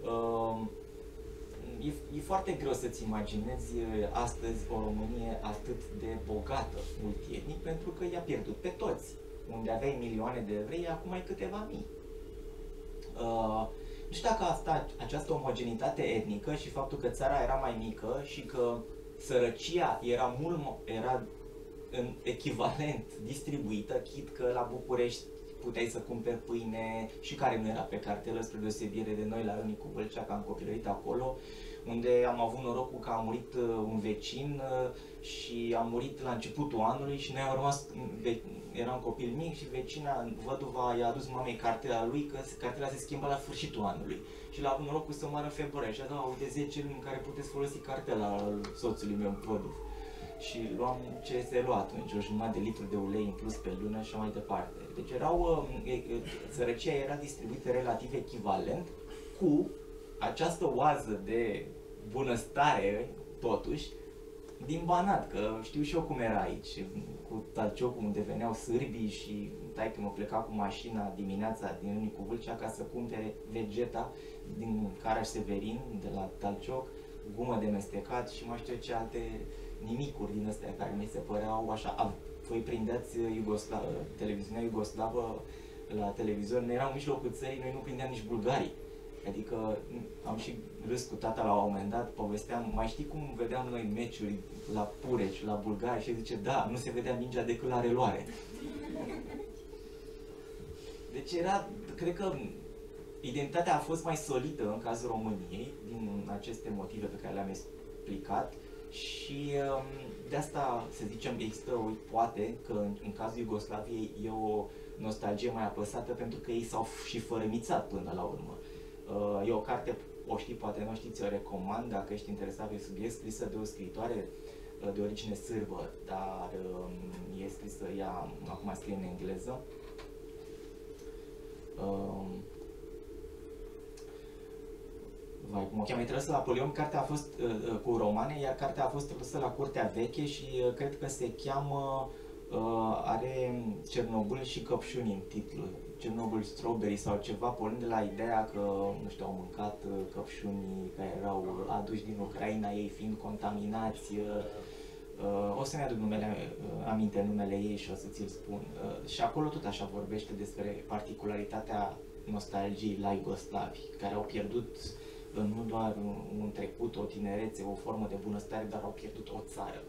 E foarte greu să-ți imaginezi astăzi o Românie atât de bogată multietnic, pentru că i-a pierdut pe toți. Unde aveai milioane de evrei, acum ai câteva mii. Nu știu dacă această omogenitate etnică și faptul că țara era mai mică și că sărăcia era în echivalent distribuită, chit că la București puteai să cumperi pâine și care nu era pe cartelă, spre deosebire de noi la Rânicu Vâlcea, că am copilărit acolo, unde am avut norocul că a murit un vecin și a murit la începutul anului și noi am rămas, eram copil mic și vecina, văduva, i-a adus mamei cartela lui, că cartela se schimbă la sfârșitul anului. Și l-a avut norocul să moară în februarie și a dat, uite, 10 luni în care puteți folosi cartela soțului meu, văduv. Și luam ce se lua atunci, o jumătate de litru de ulei în plus pe lună și mai departe. Deci sărăcia era distribuită relativ echivalent cu această oază de bunăstare, totuși, din Banat, că știu și eu cum era aici, cu Talciocul, unde veneau sârbii și taică-mă pleca cu mașina dimineața din Rânicu Vâlcea ca să cumpere vegeta din Caraș-Severin, de la Talcioc, gumă de mestecat și mai știu ce alte nimicuri din astea care mi se păreau așa. Voi prindeați televiziunea iugoslavă la televizor, noi eram în mijlocul țării, noi nu prindeam nici bulgarii. Adică am și râs cu tata la un moment dat, povesteam, mai știi cum vedeam noi meciuri la Pureci, la Bulgari și zice, da, nu se vedea mingea decât la reluare. Deci era, cred că identitatea a fost mai solidă în cazul României, din aceste motive pe care le-am explicat și de asta, să zicem, există, poate, că în cazul Iugoslaviei e o nostalgie mai apăsată pentru că ei s-au și fărâmițat până la urmă. E o carte, o știi, poate nu știți, o recomand dacă ești interesat pe subiect, scrisă de o scriitoare de origine sârbă, dar e scrisă, ea acum scrie în engleză. Cum o cheamă, tradusă la Polion, cartea a fost cu romane, iar cartea a fost tradusă la Curtea Veche și cred că se cheamă, are Cernobâl și căpșuni în titlu. Chernobyl Strawberry sau ceva, pornind de la ideea că, nu știu, au mâncat căpșunii care erau aduși din Ucraina, ei fiind contaminați. O să-mi aduc aminte numele ei și o să ți-l spun. Și acolo tot așa vorbește despre particularitatea nostalgiei la iugoslavi, care au pierdut nu doar un trecut, o tinerețe, o formă de bunăstare, dar au pierdut o țară.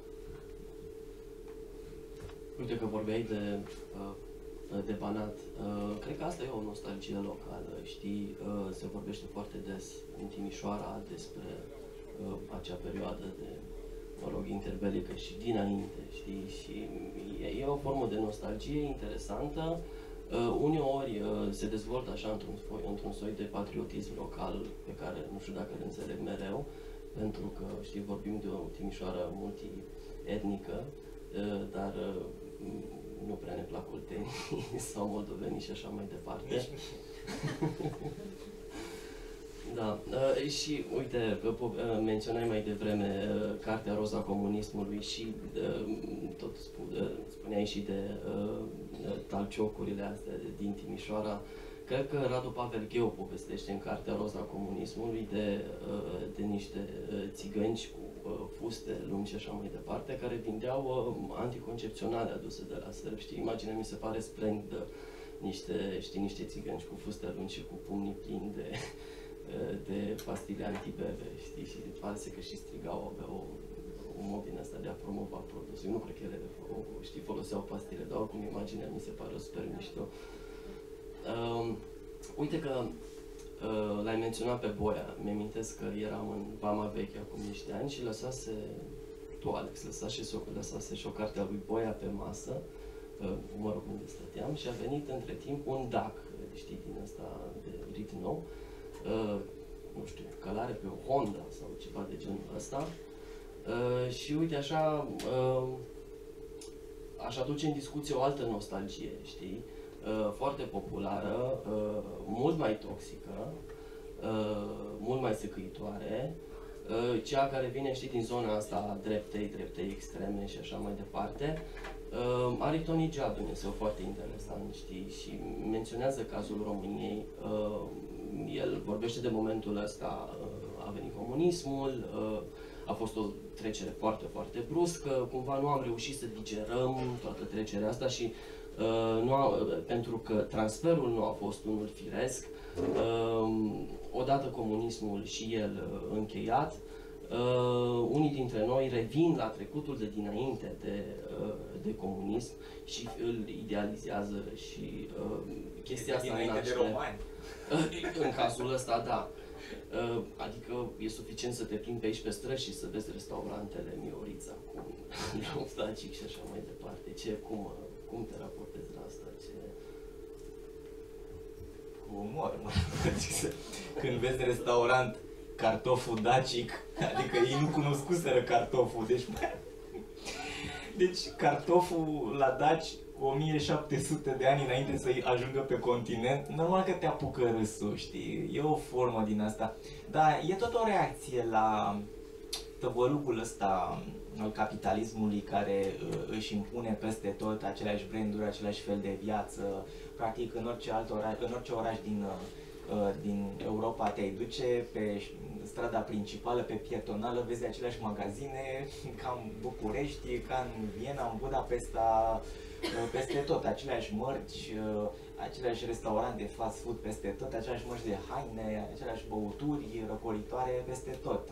Uite că vorbeai de Banat. Cred că asta e o nostalgie locală, știi? Se vorbește foarte des în Timișoara despre acea perioadă de, mă rog, interbelică și dinainte, știi? Și e o formă de nostalgie interesantă. Uneori se dezvoltă așa într-un soi de patriotism local pe care nu știu dacă îl înțeleg mereu, pentru că, știi, vorbim de o Timișoară multietnică, dar nu prea ne plac oltenii sau moldovenii și așa mai departe. Da, și uite, menționai mai devreme Cartea Roza Comunismului și tot spuneai și de talciocurile astea din Timișoara. Cred că Radu Pavel Gheu povestește în Cartea Roza Comunismului de niște țigănci cu fuste lungi și așa mai departe, care vindeau anticoncepționale aduse de la sărbi. Știi, imaginea mi se pare splendidă. Niște țigănci cu fuste lungi și cu pumnii plini de pastile antibebe, știi, și pare că și strigau, aveau un mod din asta de a promova produsul. Eu nu cred că ele, știi, foloseau pastile, dar oricum imaginea mi se pare super mișto. Uite că l-ai menționat pe Boia. Mi-amintesc că eram în Vama Veche acum niște ani și lăsase, tu Alex, lăsase și o carte a lui Boia pe masă, mă rog, unde stăteam, și a venit între timp un DAC, știi, din ăsta de rit nou, nu știu, călare pe o Honda sau ceva de genul ăsta. Și uite, așa, aș aduce în discuție o altă nostalgie, știi, foarte populară, mult mai toxică, mult mai săcăitoare, cea care vine, știi, din zona asta dreptei extreme și așa mai departe. Aritoni Gia, Dumnezeu, foarte interesant, știi, și menționează cazul României. El vorbește de momentul ăsta, a venit comunismul, a fost o trecere foarte, foarte bruscă, cumva nu am reușit să digerăm toată trecerea asta și pentru că transferul nu a fost unul firesc, odată comunismul și el încheiat, unii dintre noi revin la trecutul de dinainte de comunism și îl idealizează și chestia asta de romani. În cazul ăsta, da. Adică e suficient să te plimbi pe aici pe străzi și să vezi restaurantele Miorița cu nostalgic și așa mai departe. Cum te raportezi la asta? Cu umor, mă. Când vezi restaurant cartoful dacic, adică ei nu cunoscuseră cartoful, deci cartoful la daci cu 1700 de ani înainte să ajungă pe continent, normal că te apucă râsul, știi? E o formă din asta. Dar e tot o reacție la tăvălugul ăsta al capitalismului care își impune peste tot aceleași branduri, același fel de viață. Practic, în orice oraș din Europa te-ai duce pe strada principală, pe pietonală, vezi aceleași magazine, ca în București, ca în Viena, în Budapesta, peste tot, aceleași mărci, aceleași restaurante fast food peste tot, aceleași mărci de haine, aceleași băuturi răcoritoare peste tot.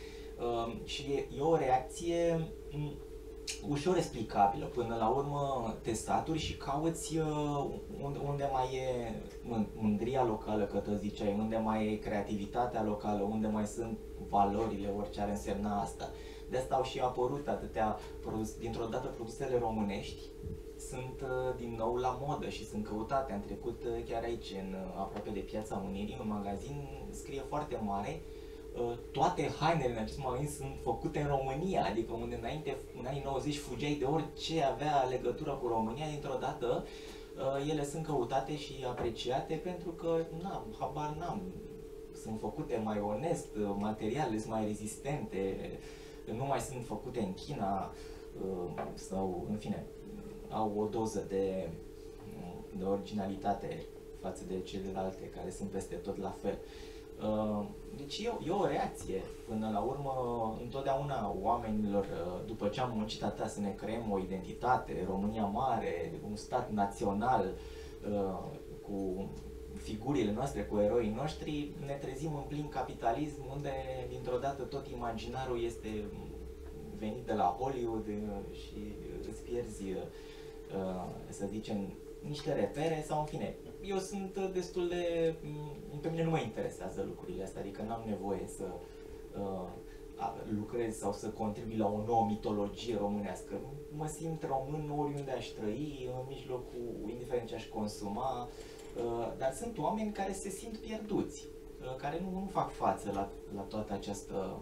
Și e o reacție ușor explicabilă. Până la urmă te saturi și cauți unde mai e mândria locală, că te ziceai, unde mai e creativitatea locală, unde mai sunt valorile, orice ar însemna asta. De asta au și apărut atâtea, dintr-o dată, produsele românești sunt din nou la modă și sunt căutate. Am trecut chiar aici, aproape de Piața Unirii, un magazin scrie foarte mare: toate hainele în acest magazin sunt făcute în România, adică unde înainte, în anii 90, fugeai de orice avea legătură cu România, dintr-o dată ele sunt căutate și apreciate pentru că, habar n-am, sunt făcute mai onest, materialele sunt mai rezistente, nu mai sunt făcute în China sau, în fine, au o doză de originalitate față de celelalte care sunt peste tot la fel. Deci e o reacție. Până la urmă, întotdeauna oamenilor, după ce am muncit atât să ne creăm o identitate, România mare, un stat național, cu figurile noastre, cu eroii noștri, ne trezim în plin capitalism, unde dintr-o dată tot imaginarul este venit de la Hollywood și îți pierzi, să zicem, niște repere sau, în fine, eu sunt destul de... Pe mine nu mă interesează lucrurile astea, adică n-am nevoie să lucrez sau să contribui la o nouă mitologie românească. Mă simt român oriunde aș trăi, în mijlocul, indiferent ce aș consuma, dar sunt oameni care se simt pierduți, care nu fac față la toată această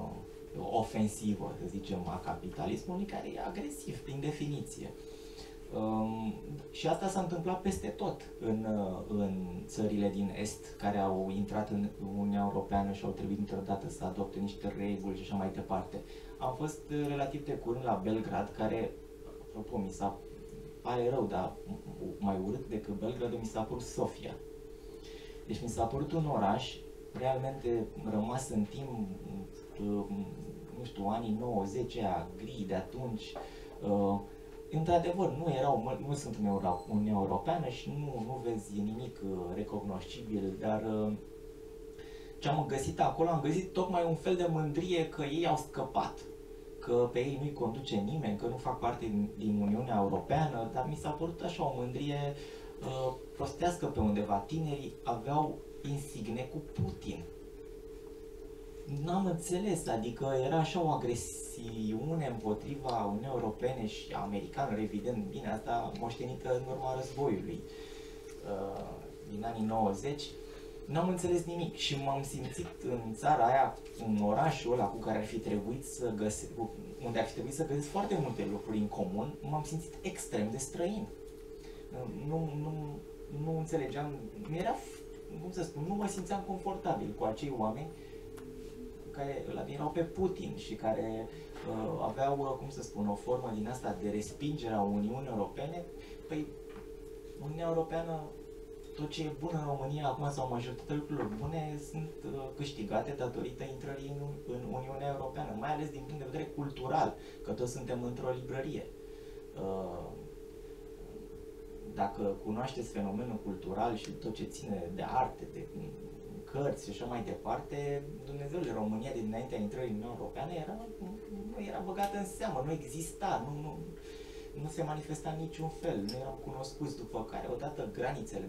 ofensivă, să zicem, a capitalismului, care e agresiv, prin definiție. Și asta s-a întâmplat peste tot în țările din Est care au intrat în Uniunea Europeană și au trebuit dintr-o dată să adopte niște reguli și așa mai departe. Am fost relativ de curând la Belgrad, care, apropo, pare rău, dar mai urât decât Belgrad, mi s-a părut Sofia. Deci mi s-a părut un oraș realmente rămas în timp, nu știu, anii 90, aia gri de atunci. Într-adevăr, nu sunt în Uniunea Europeană și nu vezi nimic recognoscibil, dar ce am găsit acolo, am găsit tocmai un fel de mândrie că ei au scăpat, că pe ei nu-i conduce nimeni, că nu fac parte din Uniunea Europeană, dar mi s-a părut așa o mândrie prostească pe undeva. Tinerii aveau insigne cu Putin. N-am înțeles, adică era așa o agresiune împotriva Uniunii Europene și americană, evident, bine, asta moștenită în urma războiului din anii 90. N-am înțeles nimic și m-am simțit în țara aia, în orașul ăla cu care ar fi trebuit să găsesc, unde ar fi trebuit să găsesc foarte multe lucruri în comun, m-am simțit extrem de străin. Nu înțelegeam, cum să spun, nu mă simțeam confortabil cu acei oameni care îl admirau pe Putin și care aveau, cum să spun, o formă din asta de respingere a Uniunii Europene. Păi, Uniunea Europeană, tot ce e bun în România acum sau majoritatea lucrurilor bune sunt câștigate datorită intrării în Uniunea Europeană, mai ales din punct de vedere cultural, că toți suntem într-o librărie. Dacă cunoașteți fenomenul cultural și tot ce ține de arte, de cărți și așa mai departe, Dumnezeule, România dinaintea intrării în Uniunea Europeană nu era băgată în seamă, nu exista, nu se manifesta în niciun fel, nu erau cunoscuți, după care odată granițele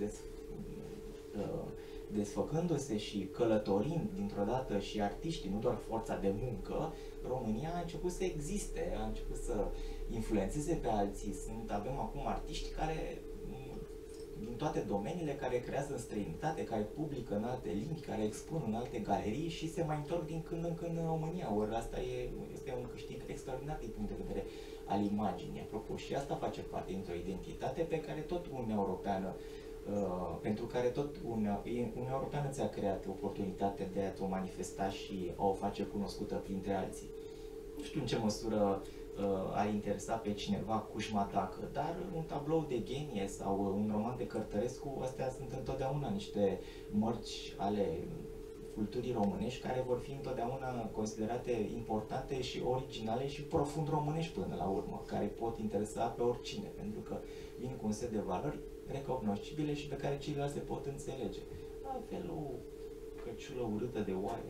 desfăcându-se și călătorind dintr-o dată și artiștii, nu doar forța de muncă, România a început să existe, a început să influențeze pe alții. Avem acum artiști care din toate domeniile, care creează în străinătate, care publică în alte limbi, care expun în alte galerii și se mai întorc din când în când în România. Ori asta este un câștig extraordinar din punct de vedere al imaginii, apropo. Și asta face parte dintr-o identitate pe care tot Uniunea Europeană, pentru care tot Uniunea Europeană ți-a creat oportunitatea de a te manifesta și a o face cunoscută printre alții. Nu știu în ce măsură ar interesa pe cineva Cușma Dacă, dar un tablou de Ghenie sau un roman de Cărtărescu, astea sunt întotdeauna niște mărci ale culturii românești care vor fi întotdeauna considerate importante și originale și profund românești până la urmă, care pot interesa pe oricine, pentru că vin cu un set de valori recognoscibile și pe care ceilalți le pot înțelege. Altfel, o căciulă urâtă de oaie.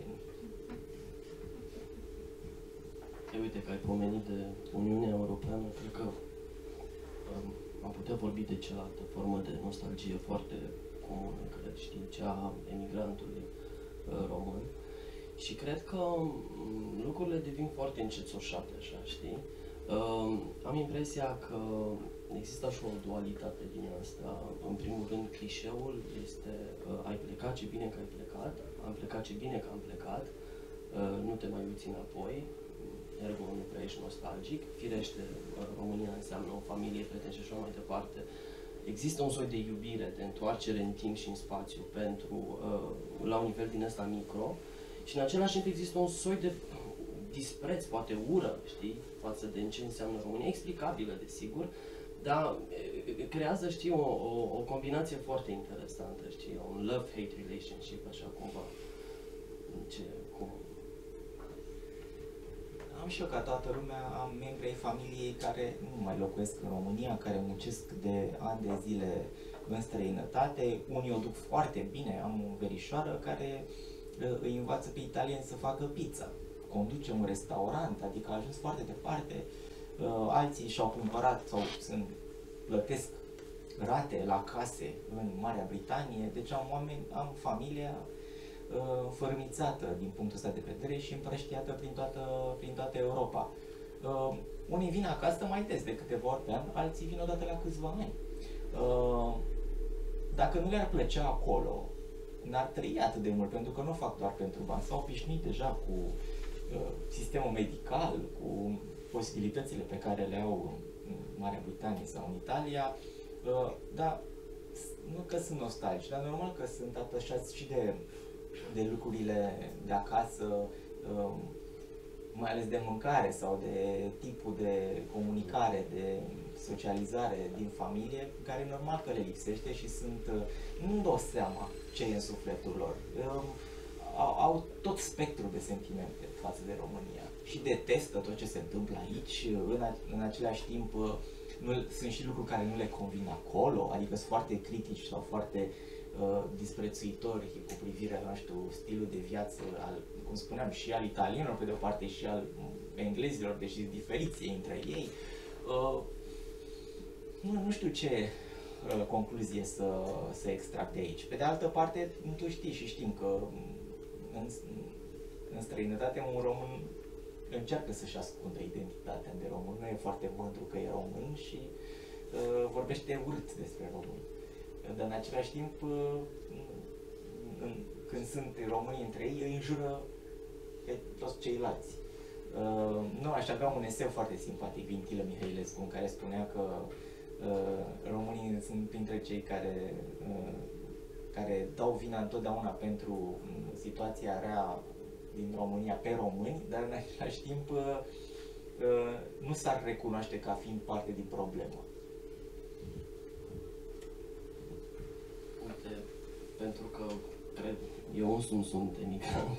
Uite că ai pomenit de Uniunea Europeană, cred că am putea vorbi de cealaltă formă de nostalgie foarte comună, cred, știi, cea a emigrantului român. Și cred că lucrurile devin foarte încețoșate, așa, știi? Am impresia că există și o dualitate din asta. În primul rând, clișeul este ai plecat, ce bine că ai plecat, am plecat, ce bine că am plecat, nu te mai uiți înapoi, ergo nu prea ești nostalgic. Firește, România înseamnă o familie, prieteni și așa mai departe. Există un soi de iubire, de întoarcere în timp și în spațiu pentru, la un nivel din ăsta micro, și în același timp există un soi de dispreț, poate ură, știi, față de ce înseamnă România, explicabilă, desigur, dar creează, știi, o combinație foarte interesantă, știi, un love-hate relationship, așa cumva. Cum? Am și eu, ca toată lumea, am membri ai familiei care nu mai locuiesc în România, care muncesc de ani de zile în străinătate. Unii o duc foarte bine. Am o verișoară care îi învață pe italieni să facă pizza. Conduce un restaurant, adică a ajuns foarte departe. Alții și-au cumpărat sau plătesc rate la case în Marea Britanie. Deci am familia fărâmițată din punctul ăsta de vedere și împrăștiată prin toată Europa. Unii vin acasă mai des de câteva ori pe an, alții vin odată la câțiva ani. Dacă nu le-ar plăcea acolo, n-ar trăi atât de mult, pentru că nu o fac doar pentru bani. S-au obișnuit deja cu sistemul medical, cu posibilitățile pe care le au în Marea Britanie sau în Italia, dar nu că sunt nostalgici, dar normal că sunt atașați și de lucrurile de acasă, mai ales de mâncare sau de tipul de comunicare, de socializare din familie, care normal că le lipsește și nu-mi dau seama ce e în sufletul lor. Au tot spectrul de sentimente față de România și detestă tot ce se întâmplă aici, în același timp sunt și lucruri care nu le convin acolo, adică sunt foarte critici sau foarte disprețuitori cu privire la, stilul de viață, cum spuneam, și al italienilor pe de o parte și al englezilor, deși sunt diferiți între ei. Nu știu ce concluzie să extrag de aici. Pe de altă parte, tu știi și știm că în străinătate un român încearcă să-și ascundă identitatea de român, nu e foarte mândru că e român și vorbește urât despre români. Dar în același timp, când sunt români între ei, îi înjură pe toți ceilalți. Nu, aș avea un eseu foarte simpatic din Tilă Mihailescu, în care spunea că românii sunt printre cei care dau vina întotdeauna pentru situația rea din România pe români, dar în același timp nu s-ar recunoaște ca fiind parte din problemă. Uite, pentru că cred, eu însumi sunt emigrant,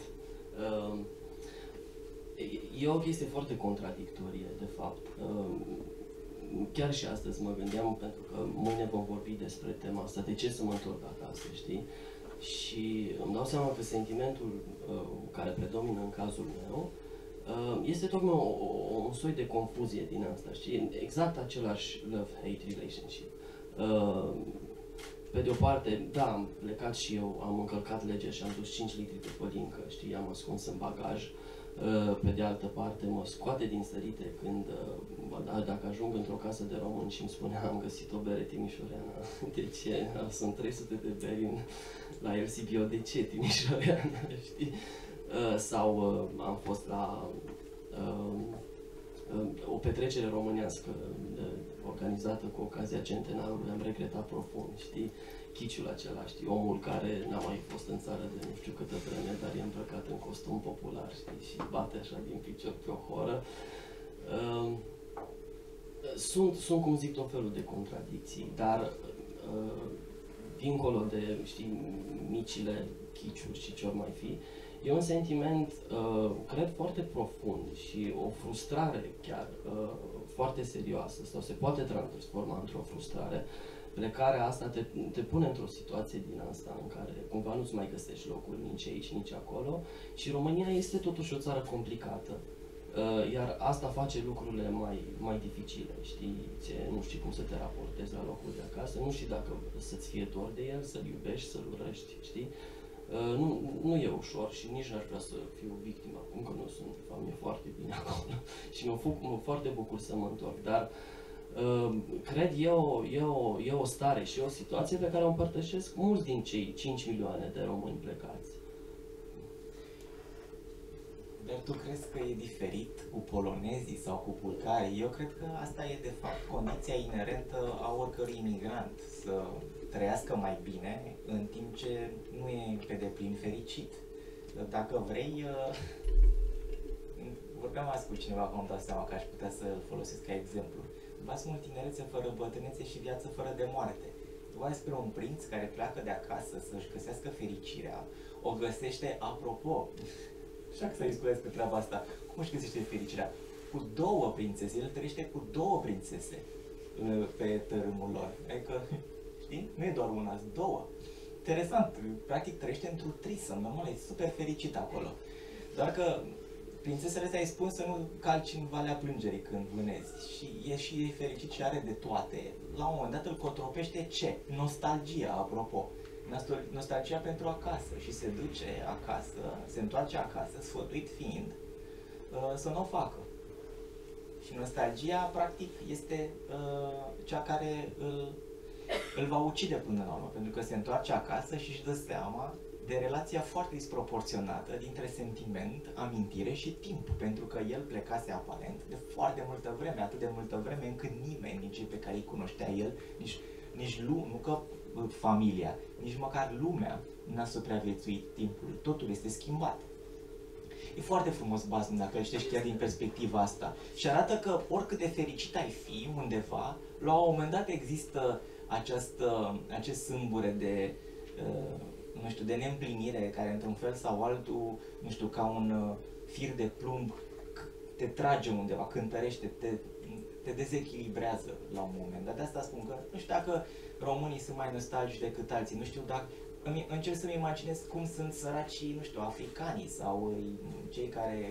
e o chestie foarte contradictorie, de fapt. Chiar și astăzi mă gândeam, pentru că mâine vom vorbi despre tema asta, de ce să mă întorc acasă, știi? Și îmi dau seama că sentimentul care predomină în cazul meu este tocmai un soi de confuzie din asta, știi? Exact același love-hate relationship. Pe de o parte, da, am plecat și eu, am încălcat legea și am dus 5 litri de pălincă, știi, am ascuns în bagaj. Pe de altă parte, mă scoate din sărite când, dacă ajung într-o casă de români și îmi spune am găsit o bere timișoreană, de ce? Sunt 300 de beri la LCBO, de ce timișoreană, știi? Sau am fost la o petrecere românească organizată cu ocazia centenarului, am regretat profund, știi? Chiciul acela, știi? Omul care n-a mai fost în țară de nu știu câtă vreme, dar e îmbrăcat în costum popular, știi? Și bate așa din picior pe o horă. Sunt, cum zic, tot felul de contradicții, dar dincolo de, știi, micile chiciuri și ce-or mai fi, e un sentiment, cred, foarte profund și o frustrare chiar foarte serioasă, sau se poate transforma într-o frustrare. Plecarea asta te pune într-o situație din asta în care cumva nu-ți mai găsești locul nici aici, nici acolo și România este totuși o țară complicată, iar asta face lucrurile mai dificile, știi? Nu știi cum să te raportezi la locul de acasă, nu știi dacă să-ți fie dor de el, să-l iubești, să-l urăști, știi? Nu e ușor și nici n-aș vrea să fiu victimă acum că nu sunt, de fapt, mi-e foarte bine acolo și mă foarte bucur să mă întorc, dar cred e o stare și o situație pe care o împărtășesc mulți din cei 5 milioane de români plecați. Dar tu crezi că e diferit cu polonezii sau cu bulgarii? Eu cred că asta e de fapt condiția inerentă a oricărui imigrant, să trăiască mai bine în timp ce nu e pe deplin fericit. Dacă vrei, vorbeam azi cu cineva că am dat seama că aș putea să-l folosesc ca exemplu. V-ați mult tinerețe fără bătrânețe și viață fără de moarte. Vorba despre un prinț care pleacă de acasă să-și găsească fericirea, o găsește, apropo, așa că să discutăm pe treaba asta, cum își găsește fericirea? Cu 2 prințese, el trăiește cu 2 prințese pe tărâmul lor. Adică, știi? Nu e doar una, sunt 2. Interesant, practic trăiește într-un trisăm, normal, e super fericit acolo. Doar că prințesele astea îi spun să nu calci în Valea Plângerii când vânezi și e și fericit și are de toate. La un moment dat îl cotropește ce? Nostalgia, apropo. Nostalgia pentru acasă și se duce acasă, se întoarce acasă, sfătuit fiind, să nu o facă. Și nostalgia, practic, este cea care îl va ucide până la urmă, pentru că se întoarce acasă și își dă seama de relația foarte disproporționată dintre sentiment, amintire și timp, pentru că el plecase aparent de foarte multă vreme, atât de multă vreme încât nimeni din cei pe care îi cunoștea el, nici nu că familia, nici măcar lumea n-a supraviețuit timpul, totul este schimbat. E foarte frumos Basm dacă îl ștești chiar din perspectiva asta și arată că oricât de fericit ai fi undeva, la un moment dat există acest sâmbure de, nu știu, de neîmplinire care într-un fel sau altul, nu știu, ca un fir de plumb te trage undeva, cântărește, te dezechilibrează la un moment dat. De asta spun că nu știu dacă românii sunt mai nostalgici decât alții, nu știu dacă încerc să-mi imaginez cum sunt săracii, nu știu, africanii sau cei care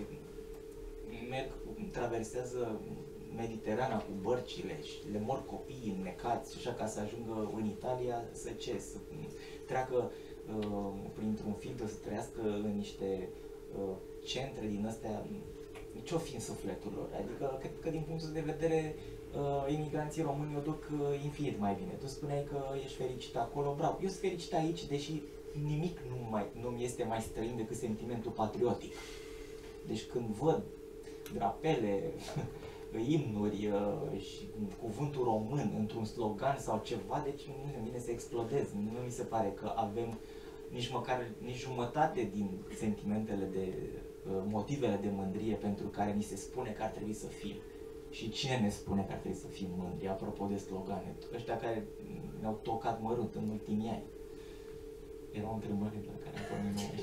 traversează Mediterana cu bărcile și le mor copiii înnecați, așa ca să ajungă în Italia să treacă printr-un filtru, să trăiască în niște centre din astea. Ce-o fi în sufletul lor? Adică, cred că din punctul de vedere, imigranții români o duc infinit mai bine. Tu spuneai că ești fericit acolo, bravo. Eu sunt fericit aici, deși nimic nu mi este mai străin decât sentimentul patriotic. Deci când văd drapele, imnuri și cuvântul român într-un slogan sau ceva, deci mine se explodez. Nu mi se pare că avem nici jumătate din sentimentele motivele de mândrie pentru care ni se spune că ar trebui să fim. Și cine ne spune că ar trebui să fim mândri, apropo de slogane? Ăștia care ne-au tocat mărunt în ultimii ani. Era o întrebare la care am pornit.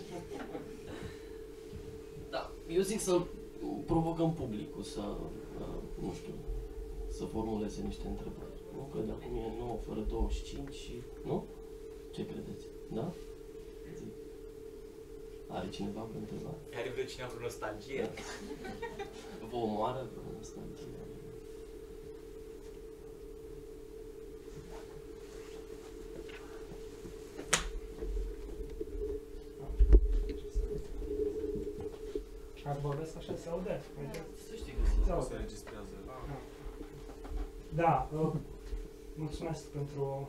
Da, eu zic să provocăm publicul să, nu știu, să formuleze niște întrebări. Nu? Că de acum e 9 fără 25 și... Nu? Ce credeți? Da? Zic. Are cineva vreo întrebare? Are vreo cineva vreo nostalgie? Da. Vă omoară vreo nostalgie? Ar vorbesc așa se aude? Să știi că se înregistrează. Da, mulțumesc pentru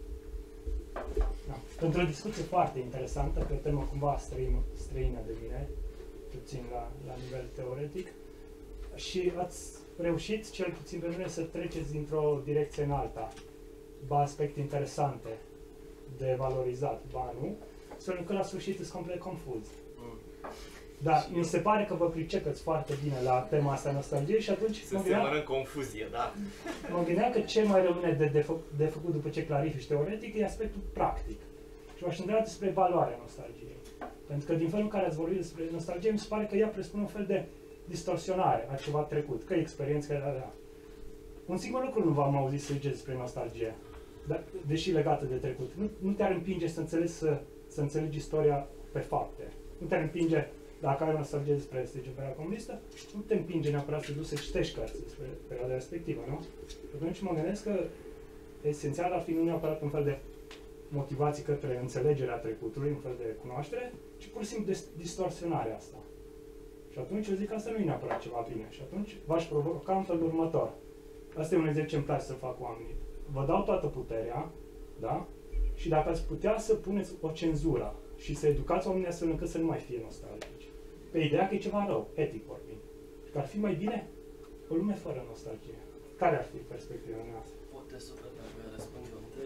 o discuție foarte interesantă, pe o temă cumva străină de mine, puțin la nivel teoretic. Și ați reușit, cel puțin pe mine, să treceți dintr-o direcție în alta. Ba aspecte interesante de valorizat, ba nu, astfel că la sfârșit sunt complet confuz. Da, mi se pare că vă pricepeți foarte bine la tema asta nostalgie și atunci se semănă în confuzie, da. Mă gândeam că ce mai rămâne de făcut după ce clarifici teoretic e aspectul practic. Și m-aș întreba despre valoarea nostalgiei. Pentru că din felul în care ați vorbit despre nostalgie, mi se pare că ea presupune un fel de distorsionare a ceva trecut, că experiență care avea. Un singur lucru nu v-am auzit să ziceți despre nostalgie, dar, deși legată de trecut. Nu te-ar împinge să înțelegi istoria pe fapte. Nu te-ar împinge, dacă ai nostalgie despre perioada comunistă, nu te împinge neapărat să duci să citești cărți despre perioada respectivă, nu? Atunci mă gândesc că esențial ar fi nu neapărat un fel de motivații către înțelegerea trecutului, un fel de cunoaștere, ci pur și simplu distorsionarea asta. Și atunci eu zic că asta nu e neapărat ceva bine. Și atunci v-aș provoca în felul următor. Asta e un exercițiu ce îmi place să fac oamenii. Vă dau toată puterea, da? Și dacă ați putea să puneți o cenzură și să educați oamenii astfel încât să nu mai fie nostalgici. Pe ideea că e ceva rău, etic vorbind. Și că ar fi mai bine o lume fără nostalgie. Care ar fi perspectiva noastră? Poate să răspund eu întâi.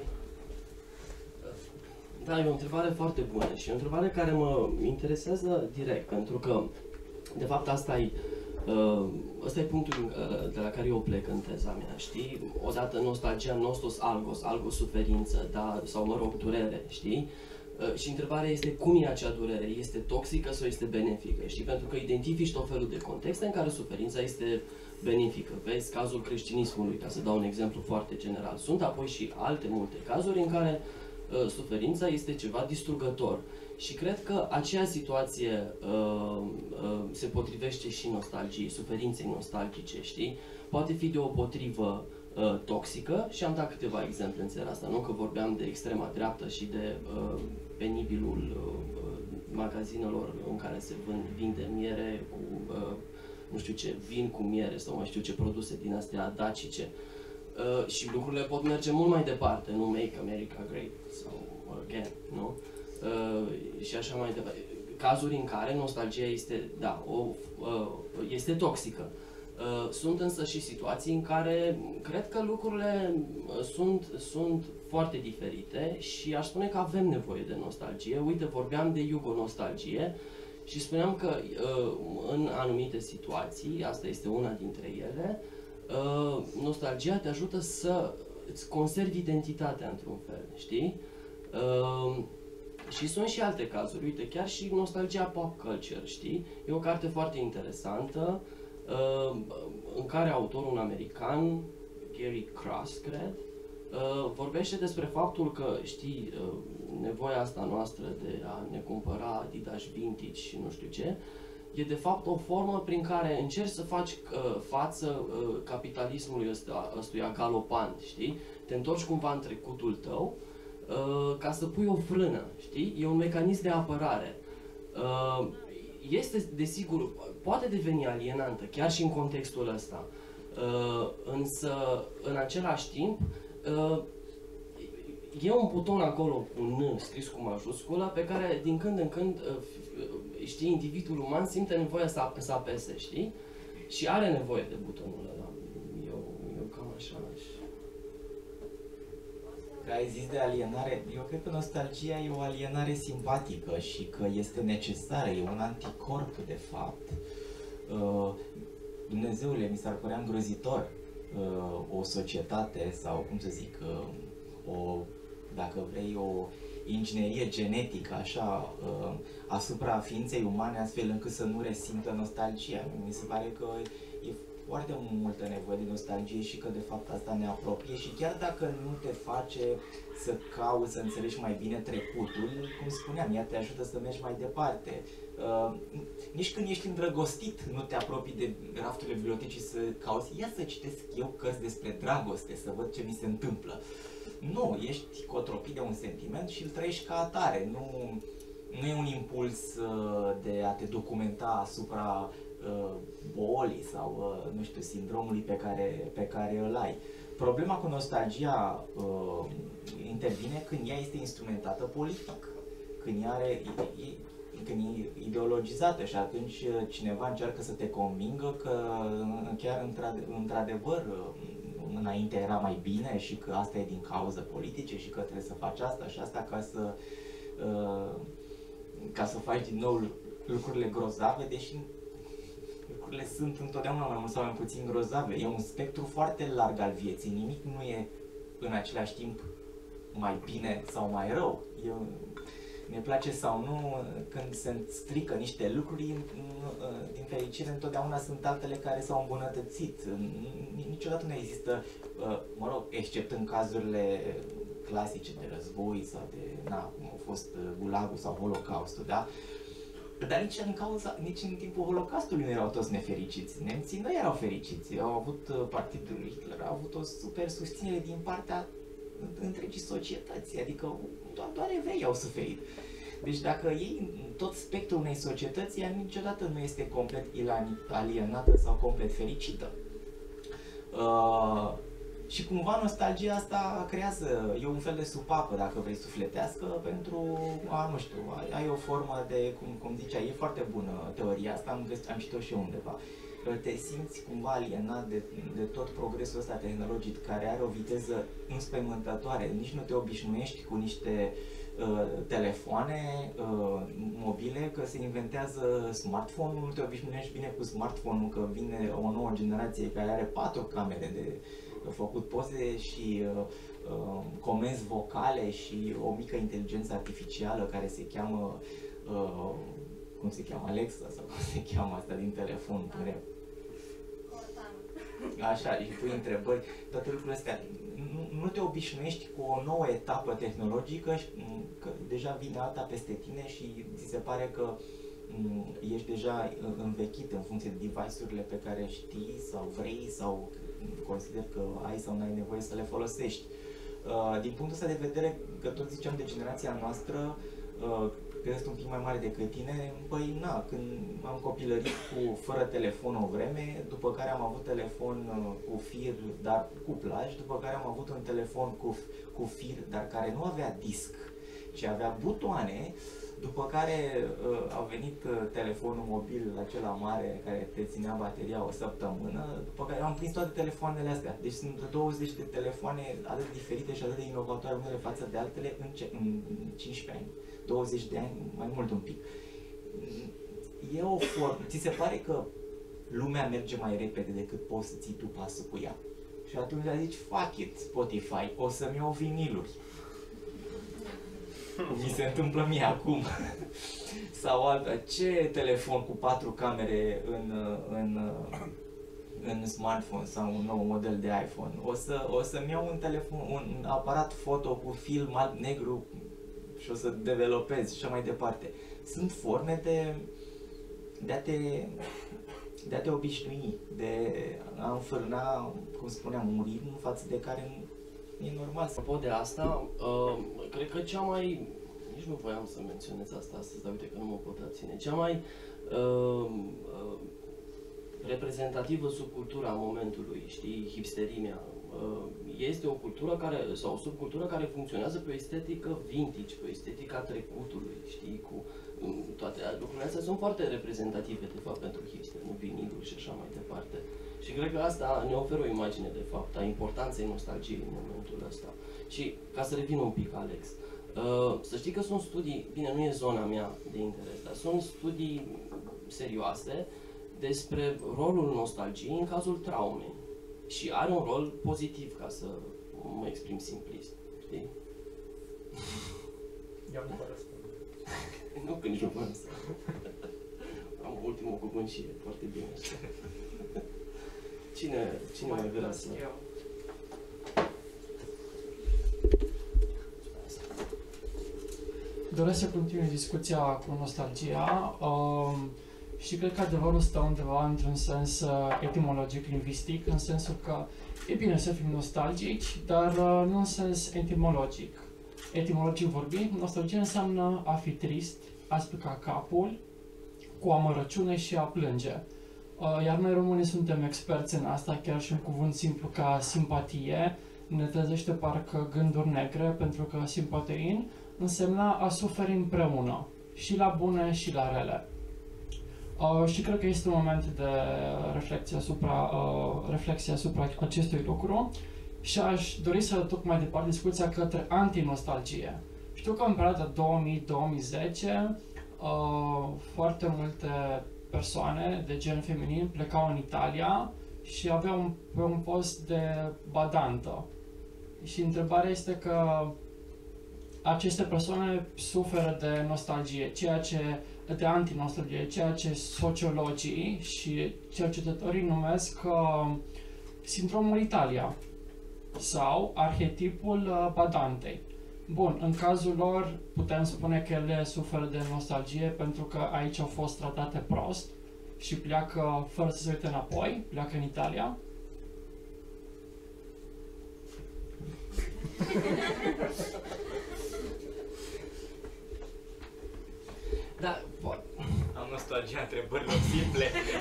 Da, e o întrebare foarte bună și e o întrebare care mă interesează direct, pentru că, de fapt, ăsta e punctul de la care eu plec în teza mea, știi? Odată nostalgia nostos algos suferință, da? Sau, mă rog, durere, știi? Și întrebarea este cum e acea durere? Este toxică sau este benefică? Știi? Pentru că identifici tot felul de contexte în care suferința este benefică. Vezi cazul creștinismului, ca să dau un exemplu foarte general. Sunt apoi și alte multe cazuri în care suferința este ceva distrugător. Și cred că acea situație se potrivește și nostalgiei, suferinței nostalgice, știi? Poate fi deopotrivă toxică și am dat câteva exemple în seara asta, nu? Că vorbeam de extrema dreaptă și de penibilul magazinelor în care se vinde miere cu, nu știu ce, vin cu miere sau mai știu ce produse din astea dacice. Și lucrurile pot merge mult mai departe, nu Make America Great sau Again, nu? și așa mai departe. Cazuri în care nostalgia este, da, este toxică. Sunt însă și situații în care cred că lucrurile sunt foarte diferite și aș spune că avem nevoie de nostalgie. Uite, vorbeam de iugo-nostalgie și spuneam că în anumite situații, asta este una dintre ele, nostalgia te ajută să îți conservi identitatea într-un fel, știi? Și sunt și alte cazuri, uite, chiar și nostalgia pop culture, știi? E o carte foarte interesantă în care autorul, un american, Gary Cross, cred, vorbește despre faptul că, știi, nevoia asta noastră de a ne cumpăra Adidas vintage și nu știu ce, e de fapt o formă prin care încerci să faci față capitalismului ăstuia galopant, știi? Te întorci cumva în trecutul tău ca să pui o frână, știi? E un mecanism de apărare. Este, desigur, poate deveni alienantă, chiar și în contextul ăsta. Însă, în același timp, e un buton acolo cu N scris cu majusculă, pe care din când în când, știi, individul uman simte nevoia să apese, știi? Și are nevoie de butonul ăla. Eu cam așa aș... Că ai zis de alienare, eu cred că nostalgia e o alienare simpatică și că este necesară, e un anticorp de fapt. Dumnezeule, mi s-ar părea îngrozitor o societate sau, cum să zic, dacă vrei, o inginerie genetică așa asupra ființei umane astfel încât să nu resimtă nostalgia. Mi se pare că e foarte multă nevoie de nostalgie și că de fapt asta ne apropie și chiar dacă nu te face să cauți, să înțelegi mai bine trecutul, cum spuneam, ea te ajută să mergi mai departe. Nici când ești îndrăgostit nu te apropii de rafturile bibliotecii să cauți, ia să citesc eu cărți despre dragoste, să văd ce mi se întâmplă. Nu, ești cotropit de un sentiment și îl trăiești ca atare, nu e un impuls de a te documenta asupra bolii sau, nu știu, sindromului pe care îl ai. Problema cu nostalgia intervine când ea este instrumentată politic, când când e ideologizată și atunci cineva încearcă să te convingă că chiar într-adevăr înainte era mai bine și că asta e din cauză politice și că trebuie să faci asta și asta ca să faci din nou lucrurile grozave, deși lucrurile sunt întotdeauna mai mult sau mai puțin grozave. E un spectru foarte larg al vieții, nimic nu e în același timp mai bine sau mai rău. Ne place sau nu, când se strică niște lucruri, din fericire, întotdeauna sunt altele care s-au îmbunătățit. Niciodată nu există, mă rog, except în cazurile clasice de război sau de, cum au fost Gulagul sau Holocaustul, da? Dar nici în timpul Holocaustului nu erau toți nefericiți. Nemții nu erau fericiți. Au avut partidul lui Hitler, au avut o super susținere din partea întregii societăți, adică doar evrei au suferit. Deci dacă iei tot spectrul unei societăți, ea niciodată nu este complet alienată sau complet fericită. Și cumva nostalgia asta creează, e un fel de supapă, dacă vrei, sufletească, pentru, nu știu, ai o formă de, cum zicea, e foarte bună teoria asta, am citit-o și eu undeva. Te simți cumva alienat de tot progresul ăsta tehnologic care are o viteză înspăimântătoare, nici nu te obișnuiești cu niște telefoane mobile, că se inventează smartphone-ul, nu te obișnuiești bine cu smartphone-ul, că vine o nouă generație care are 4 camere de făcut poze și comenzi vocale și o mică inteligență artificială care se cheamă, cum se cheamă, Alexa sau cum se cheamă asta din telefon, așa, și pui întrebări, toate lucrurile astea. Nu te obișnuiești cu o nouă etapă tehnologică, că deja vine alta peste tine și ți se pare că ești deja învechit în funcție de device-urile pe care știi sau vrei sau consider că ai sau nu ai nevoie să le folosești. Din punctul ăsta de vedere, că tot ziceam de generația noastră, că ești un pic mai mare decât tine, păi când am copilărit fără telefon o vreme, după care am avut telefon cu fir, dar cuplaj, după care am avut un telefon cu fir, dar care nu avea disc, ci avea butoane, după care a venit telefonul mobil acela mare care te ținea bateria o săptămână, după care am prins toate telefoanele astea. Deci sunt 20 de telefoane atât de diferite și atât de inovatoare unele față de altele în 15 ani, 20 de ani, mai mult un pic. E o formă. Ți se pare că lumea merge mai repede decât poți să ții tu pasul cu ea? Și atunci zici, fuck it, Spotify, o să-mi iau viniluri. Mi se întâmplă mie acum. Sau alta, ce telefon cu 4 camere în smartphone sau un nou model de iPhone? O să-mi iau un aparat foto cu film alb-negru și o să developez și așa mai departe. Sunt forme de a te obișnui, de a înfârna, cum spuneam, un ritm față de care e normal. Apropo de asta, cred că cea mai, nici nu voiam să menționez asta astăzi, dar uite că nu mă pot abține, cea mai reprezentativă subcultură a momentului, știi, hipsterimea, este o cultură care, sau o subcultură care funcționează pe o estetică vintage, pe o estetică a trecutului, știi, cu toate lucrurile astea sunt foarte reprezentative, de fapt, pentru hipster, nu viniluri și așa mai departe. Și cred că asta ne oferă o imagine, de fapt, a importanței nostalgiei în momentul ăsta. Și, ca să revin un pic, Alex, să știi că sunt studii, bine, nu e zona mea de interes, dar sunt studii serioase despre rolul nostalgiei în cazul traumei. Și are un rol pozitiv, ca să mă exprim simplist, știi? Eu nu vă răspund. Nu, că nici nu vreau să... Am ultimul cuvânt și e foarte bine așa. Cine mai vrea să... Doresc să continui discuția cu nostalgia și cred că adevărul stă undeva într-un sens etimologic-lingvistic, în sensul că e bine să fim nostalgici, dar nu în sens etimologic. Etimologic vorbind, nostalgia înseamnă a fi trist, a spica capul, cu amărăciune și a plânge. Iar noi românii suntem experți în asta, chiar și un cuvânt simplu ca simpatie ne trezește parcă gânduri negre, pentru că simpatein însemna a suferi împreună, și la bune și la rele. Și cred că este un moment de reflexie asupra acestui lucru și aș dori să duc mai departe discuția către antinostalgie. Știu că în perioada 2000-2010 foarte multe persoane de gen feminin plecau în Italia și aveau un post de badantă. Și întrebarea este că aceste persoane suferă de nostalgie, de antinostalgie, ceea ce sociologii și cercetătorii numesc sindromul Italia sau arhetipul badantei. Bun, în cazul lor putem spune că ele suferă de nostalgie pentru că aici au fost tratate prost și pleacă fără să se uite înapoi, pleacă în Italia. Da, am nostalgia întrebărilor simple.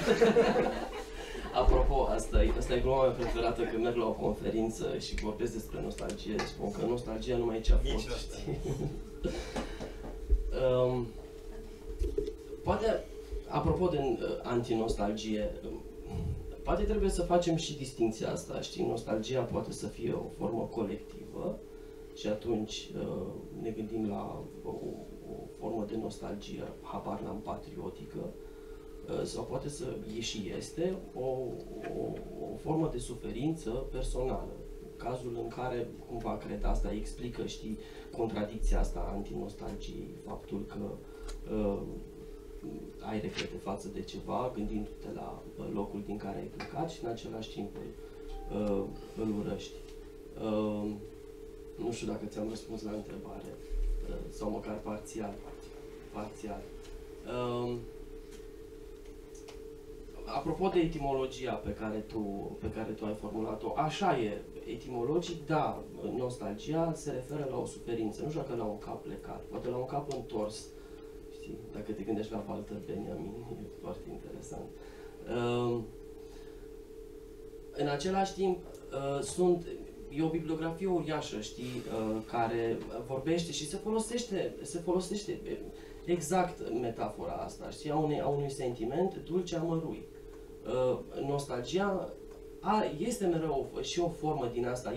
Apropo, asta e gluma mea preferată când merg la o conferință și vorbesc despre nostalgie. Spun că nostalgia numai ce a fost, știi? Poate, apropo de antinostalgie, poate trebuie să facem și distinția asta, știi? Nostalgia poate să fie o formă colectivă și atunci ne gândim la o formă de nostalgie, habar n-am, patriotică, sau poate să este o formă de suferință personală. Cazul în care, cumva, cred, asta explică, știi, contradicția asta a antinostalgiei, faptul că ai regrete față de ceva, gândindu-te la locul din care ai plecat și în același timp îl urăști. Nu știu dacă ți-am răspuns la întrebare, sau măcar parțial. Apropo de etimologia pe care tu ai formulat-o, așa e, etimologic, da, nostalgia se referă la o suferință, nu știu dacă la un cap plecat, poate la un cap întors, știi, dacă te gândești la Walter Benjamin, e foarte interesant. În același timp, e o bibliografie uriașă, știi, care vorbește și se folosește exact metafora asta, știi, a unui sentiment dulce amărui. Nostalgia este mereu și o formă din asta.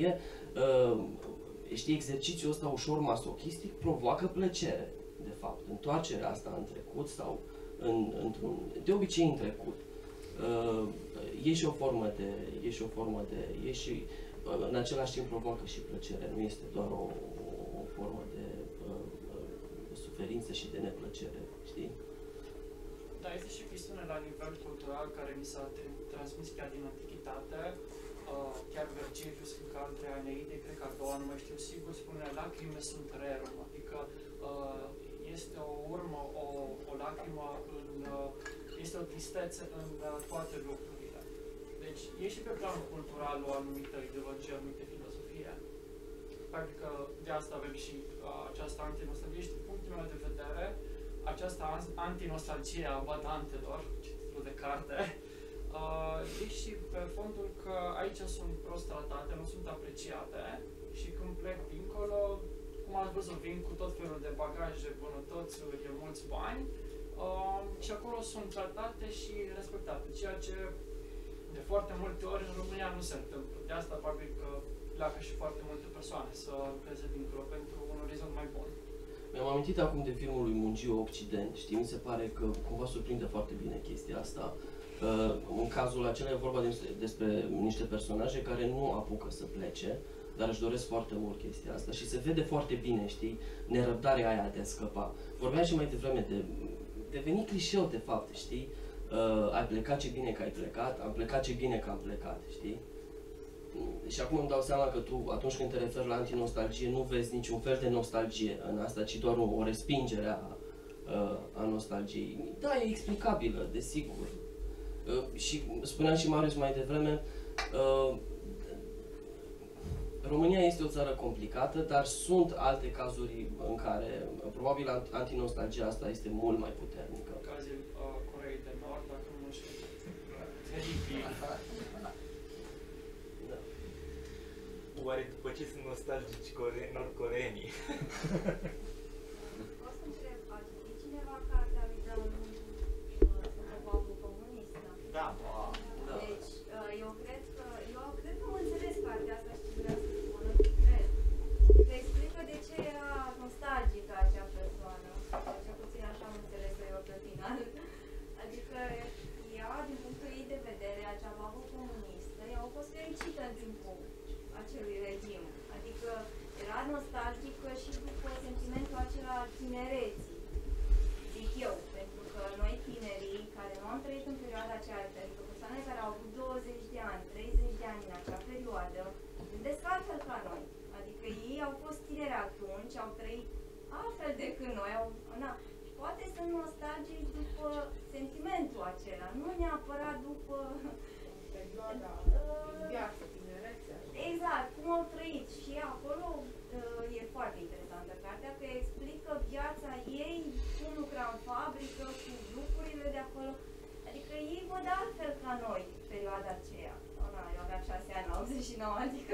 Știi, exercițiul ăsta ușor masochistic provoacă plăcere, de fapt. Întoarcerea asta în trecut sau de obicei în trecut. E și o formă de, în același timp provoacă și plăcere, nu este doar o formă de suferință și de neplăcere, știi? Da, este și chestiune la nivel cultural care mi s-a transmis chiar din antichitate. Chiar Vergilius, ca între Aneide, cred că a doua, nu mai știu sigur, spune lacrime sunt rerum, adică este o urmă, o lacrimă, este o tristețe în toate lucrurile. Deci e și pe plan cultural o anumită ideologie, o anumită filosofie. Practic de asta avem și această antinostalgie și din punctul meu de vedere, această antinostalgie a badantelor, titlul de carte, e și pe fondul că aici sunt prost tratate, nu sunt apreciate și când plec dincolo, cum ați văzut, vin cu tot felul de bagaje, bunătățuri, mulți bani și acolo sunt tratate și respectate, ceea ce de foarte multe ori în România nu se întâmplă. De asta probabil că pleacă și foarte multe persoane să lucreze dincolo pentru un orizont mai bun. Mi-am amintit acum de filmul lui Mungiu Occident, știi, mi se pare că cumva surprinde foarte bine chestia asta. În cazul acela e vorba despre niște personaje care nu apucă să plece, dar își doresc foarte mult chestia asta și se vede foarte bine, știi, nerăbdarea aia de a scăpa. Vorbeam și mai devreme de deveni clișeu, de fapt, știi? Ai plecat, ce bine că ai plecat, am plecat, ce bine că am plecat, știi? Și acum îmi dau seama că tu, atunci când te referi la antinostalgie, nu vezi niciun fel de nostalgie în asta, ci doar o respingere a nostalgiei. Da, e explicabilă, desigur. Și spuneam și Marius mai devreme, România este o țară complicată, dar sunt alte cazuri în care probabil antinostalgia asta este mult mai puternică. Cazul Coreei de Nord, dacă nu știu, teribil. Da. Oare după ce sunt nostalgici nord-coreenii? O să întreb, a citit cineva cartea lui Brown, Săpăvagul comunistă? Da. Deci, eu cred că am înțeles cartea asta și ce vrea să spună, cred. Că explică de ce era nostalgică acea persoană, cel puțin așa am înțeles-o eu pe final. Adică ea, din punctul ei de vedere, acea babă comunistă, ea a fost fericită în timpul acelui regim. Adică era nostalgică și după sentimentul acela al tinereții, zic eu, pentru că noi tinerii care nu am trăit în perioada aceea, adică persoane care au avut 20 de ani, 30 de ani în acea perioadă, gândesc altfel ca noi. Adică ei au fost tineri atunci, au trăit altfel decât noi, și poate sunt nostalgici după sentimentul acela, nu neapărat după perioada viață, tinerețea. Exact, cum au trăit. Și acolo e foarte interesantă cartea, că explică viața ei, cum lucra în fabrică, cu lucrurile de acolo. Adică ei văd altfel ca noi perioada aceea. Eu aveam 6 ani, 89, adică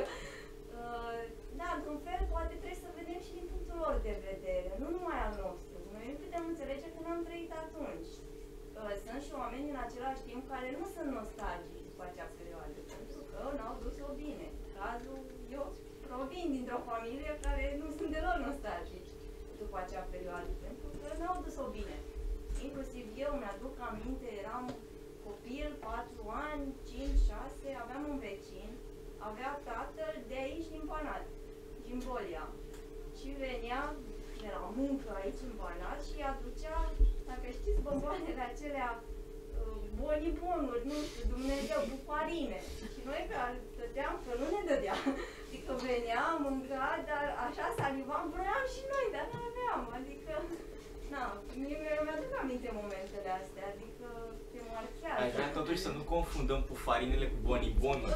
da, într-un fel, poate trebuie să vedem și din punctul lor de vedere, nu numai al nostru. Noi nu putem înțelege că n-am trăit atunci. Sunt și oameni în același timp care nu sunt nostalgici după acea perioadă, pentru că n-au dus-o bine. Cazul, eu provin dintr-o familie care nu sunt deloc nostalgici după acea perioadă, pentru că n-au dus-o bine. Inclusiv eu mi-aduc aminte, eram copil, 4 ani, 5, 6, aveam un vecin, avea tatăl de aici din Banat, din Bolia. Și venea de la muncă aici în Banat și aducea, dacă știți, bomboanele acelea, bonibonuri, nu știu, Dumnezeu, bufarine. Și noi care stăteam că nu ne dădea. Adică venea, mânca, dar așa salivam, vroiam și noi, dar nu aveam. Adică, na, mi-aduc aminte momentele astea, adică te marchează. Ai vrea totuși să nu confundăm pufarinele cu bonibonul.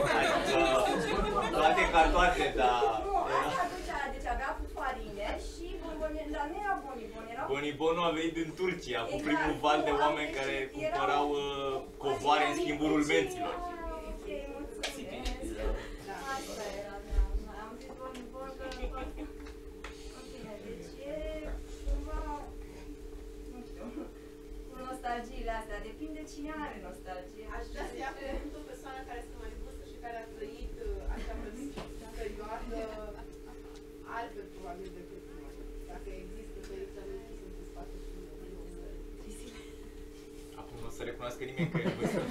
Adică, toate ca toate, dar... Nu, asta aducea, deci avea pufarine și bombonele, dar nu era bonibon, era... Bonibonul a venit din Turcia, cu primul val de oameni care cumpărau covoare în schimbul rulmenților. Ok, mulțumesc. Asta era, da. În fine, deci e cumva, nu știu, cu nostalgiile astea. Depinde cine are nostalgie. Aș vrea să ia cuvântul o persoană care este mai vârstă și care a trăit așa perioadă altfel probabil decât noi. Dacă există tăiți aminte, sunt în spate și Acum nu o să recunoască nimeni că e vârstă.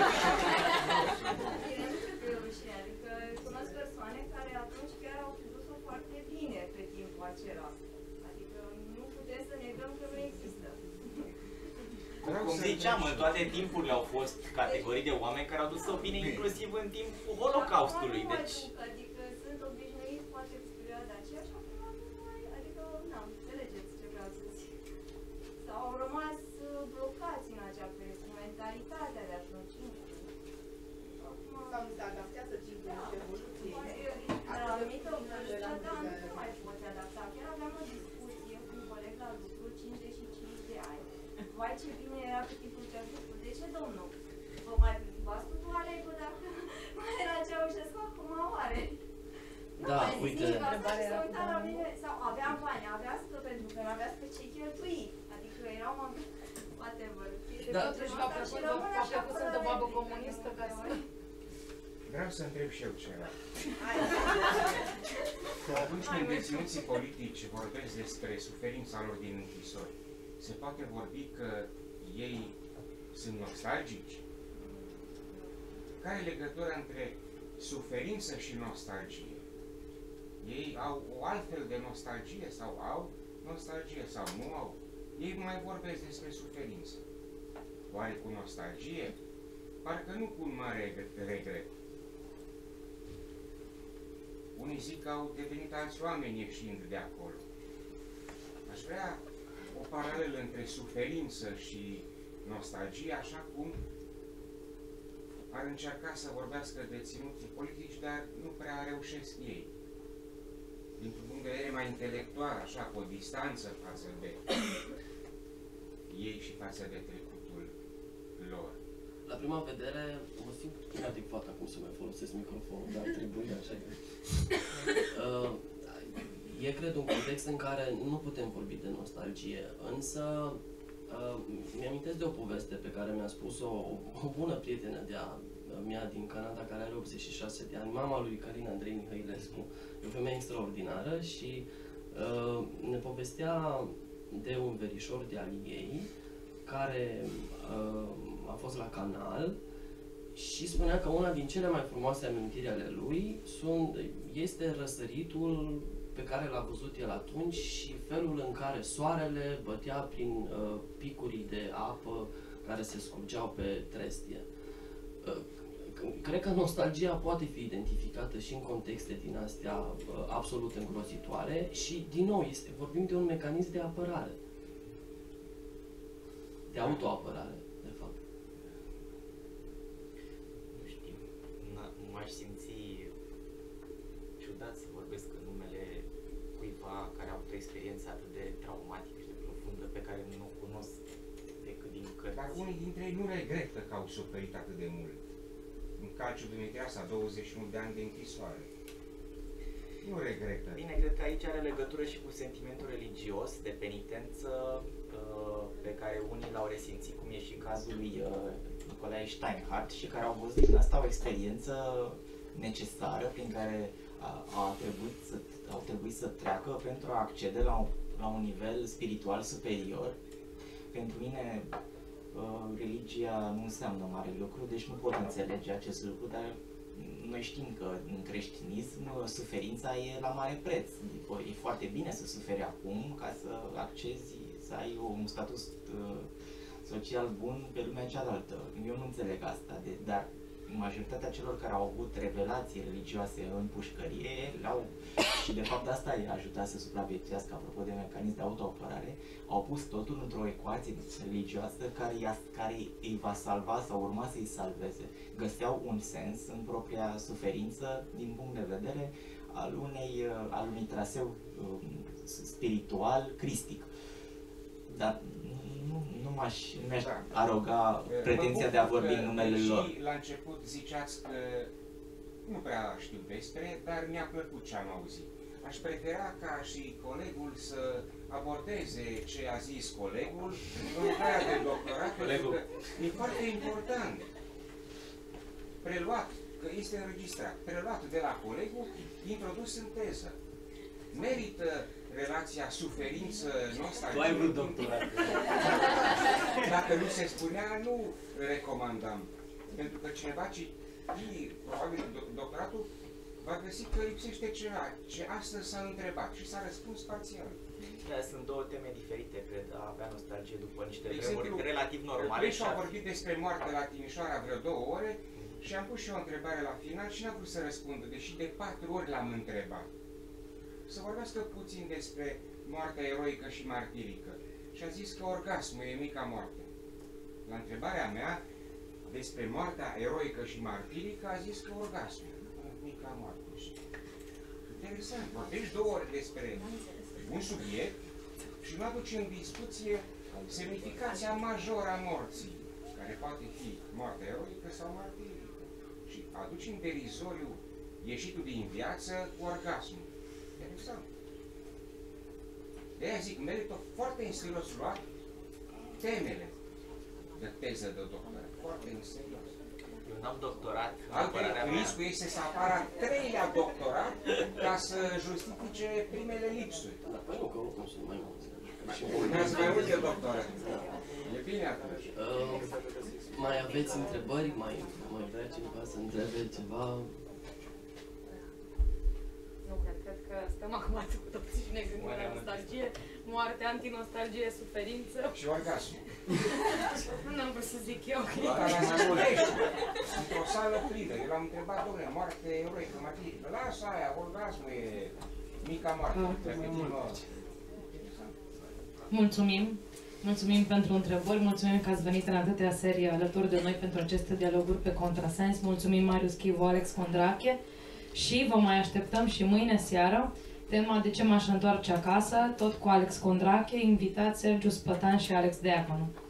Bine, nu cred că e o rușine, adică cunosc persoane care atunci chiar au dus-o foarte bine pe timpul acela. Adică nu putem să negăm că nu există. Cum ziceam, în toate timpurile au fost categorii de oameni care au dus-o bine inclusiv în timpul Holocaustului. Deci... Adică sunt obișnuiți poate cu perioada aceea și acum nu mai, adică, nu, înțelegeți ce vreau să zic. Sau au rămas blocați în acea perioadă, mentalitatea de atunci. sau nu se adaptează timpul și evoluției. La o anumită vârstă, dar nu mai poți adapta. Chiar aveam o discuție cu un coleg la lucru, 55 de ani. Vai, ce bine era pe timpul Ceaușescu. De ce, domnul? Vă mai v-ați tu Alecu dacă mai era Ceaușescu, acum oare? Da, uite. Se uita la mine, sau aveam bani, avea să, pentru că nu avea pe ce cheltui. Adică erau whatever. Da. Totuși v-a plăcut să într-o babă comunistă ca să... Vreau să întreb și eu ceva. Atunci când deținuții politici vorbesc despre suferința lor din închisori, se poate vorbi că ei sunt nostalgici? Care e legătura între suferință și nostalgie? Ei au o altfel de nostalgie sau au nostalgie sau nu au? Ei mai vorbesc despre suferință. Oare cu nostalgie? Parcă nu cu un mare regret. Unii zic că au devenit alți oameni ieșind de acolo. Aș vrea o paralelă între suferință și nostalgie, așa cum ar încerca să vorbească deținuții politici, dar nu prea reușesc ei. Dintr-un punct de vedere mai intelectual, așa, cu o distanță față de ei și față de trecutul lor. La prima vedere, mă simt inadecvat acum să mai folosesc microfonul, dar trebuie așa. E, cred, un context în care nu putem vorbi de nostalgie, însă mi-amintesc de o poveste pe care mi-a spus-o o bună prietenă de-a mea din Canada, care are 86 de ani, mama lui Călin Andrei Mihăilescu. E o femeie extraordinară și ne povestea de un verișor de-al ei, care a fost la canal și spunea că una din cele mai frumoase amintiri ale lui este răsăritul pe care l-a văzut el atunci și felul în care soarele bătea prin picurii de apă care se scurgeau pe trestie. Cred că nostalgia poate fi identificată și în contexte din astea absolut îngrozitoare și, din nou, vorbim de un mecanism de apărare. De autoapărare, de fapt. Nu știu, m-aș simți ciudat să vorbesc în numele cuiva care a avut o experiență atât de traumatică și de profundă pe care nu o cunosc decât din cărți. Dar unii dintre ei nu regretă că au suferit atât de mult. În Calciu Dumitriasa, 21 de ani de închisoare. Nu regretă. Bine, cred că aici are legătură și cu sentimentul religios de penitență pe care unii l-au resimțit, cum e și cazul lui Nicolae Steinhardt, și care au văzut din asta o experiență necesară prin care au trebuit să treacă pentru a accede la un nivel spiritual superior. Pentru mine religia nu înseamnă mare lucru, deci nu pot înțelege acest lucru, dar noi știm că în creștinism suferința e la mare preț. E foarte bine să suferi acum ca să accezi, să ai un status social bun pe lumea cealaltă. Eu nu înțeleg asta, dar majoritatea celor care au avut revelații religioase în pușcărie și de fapt asta i-a ajutat să supraviețuiască, apropo de mecanism de autoapărare, au pus totul într-o ecuație religioasă care îi va salva sau urma să-i salveze. Găseau un sens în propria suferință din punct de vedere al unui traseu spiritual cristic. Dar nu mi-aș aroga pretenția de a vorbi în numele lor. Și la început ziceați că nu prea știu despre, dar mi-a plăcut ce am auzit. aș prefera ca și colegul să abordeze ce a zis colegul în lucrarea de doctorat, pentru că e foarte important. Preluat, că este înregistrat, preluat de la colegul, introdus în teză. Merită relația suferință-nostalgie. Tu ai vrut doctorat. Dacă nu se spunea, nu recomandam. Pentru că cineva citi, probabil doctoratul, va găsi că lipsește ceva, ce astăzi s-a întrebat și s-a răspuns parțial. Da, sunt două teme diferite, cred, a avea nostalgie după niște De vremuri exemplu, relativ normale. Preșu a vorbit despre moarte la Timișoara vreo 2 ore și am pus și eu o întrebare la final și n-a vrut să răspundă, deși de 4 ori l-am întrebat. Să vorbească puțin despre moartea eroică și martirică. Și a zis că orgasmul e mica moarte. La întrebarea mea despre moartea eroică și martirică a zis că orgasmul e mica moarte. Interesant, vorbești 2 ore despre un subiect și nu aduci în discuție semnificația majoră a morții, care poate fi moartea eroică sau martirică. Și aduci în derizoriu ieșitul din viață cu orgasmul. Interesant. De-aia zic, merită foarte în serios luat temele de teză de doctorat. Foarte în serios. Eu n-am doctorat. Altfel, riscul este să apară al 3-lea doctorat ca să justifice primele lipsuri. Dar păi nu, că oricum sunt mai mulți. Urmează mai multe doctorate. E bine atunci. Mai aveți întrebări? Mai vrea cineva să întrebe ceva? Nu, cred că stăm acum cu toții și ne gândim la nostalgie, moarte, antinostalgie, suferință. Și orgasm. Nu am vrut să zic eu. Dar la Zăculești, într-o sală plină, eu l-am întrebat, domnule, moarte eroică, martirică. Lasă aia, orgasmul e mica moarte. Mulțumim! Mulțumim pentru întrebări, mulțumim că ați venit în atâtea serii alături de noi pentru aceste dialoguri pe contrasens. Mulțumim Marius Chivu, Alex Condrache și vă mai așteptăm și mâine seară. Tema De ce m-aș întoarce acasă, tot cu Alex Condrache, invitați Sergiu Spătan și Alex Deaconu.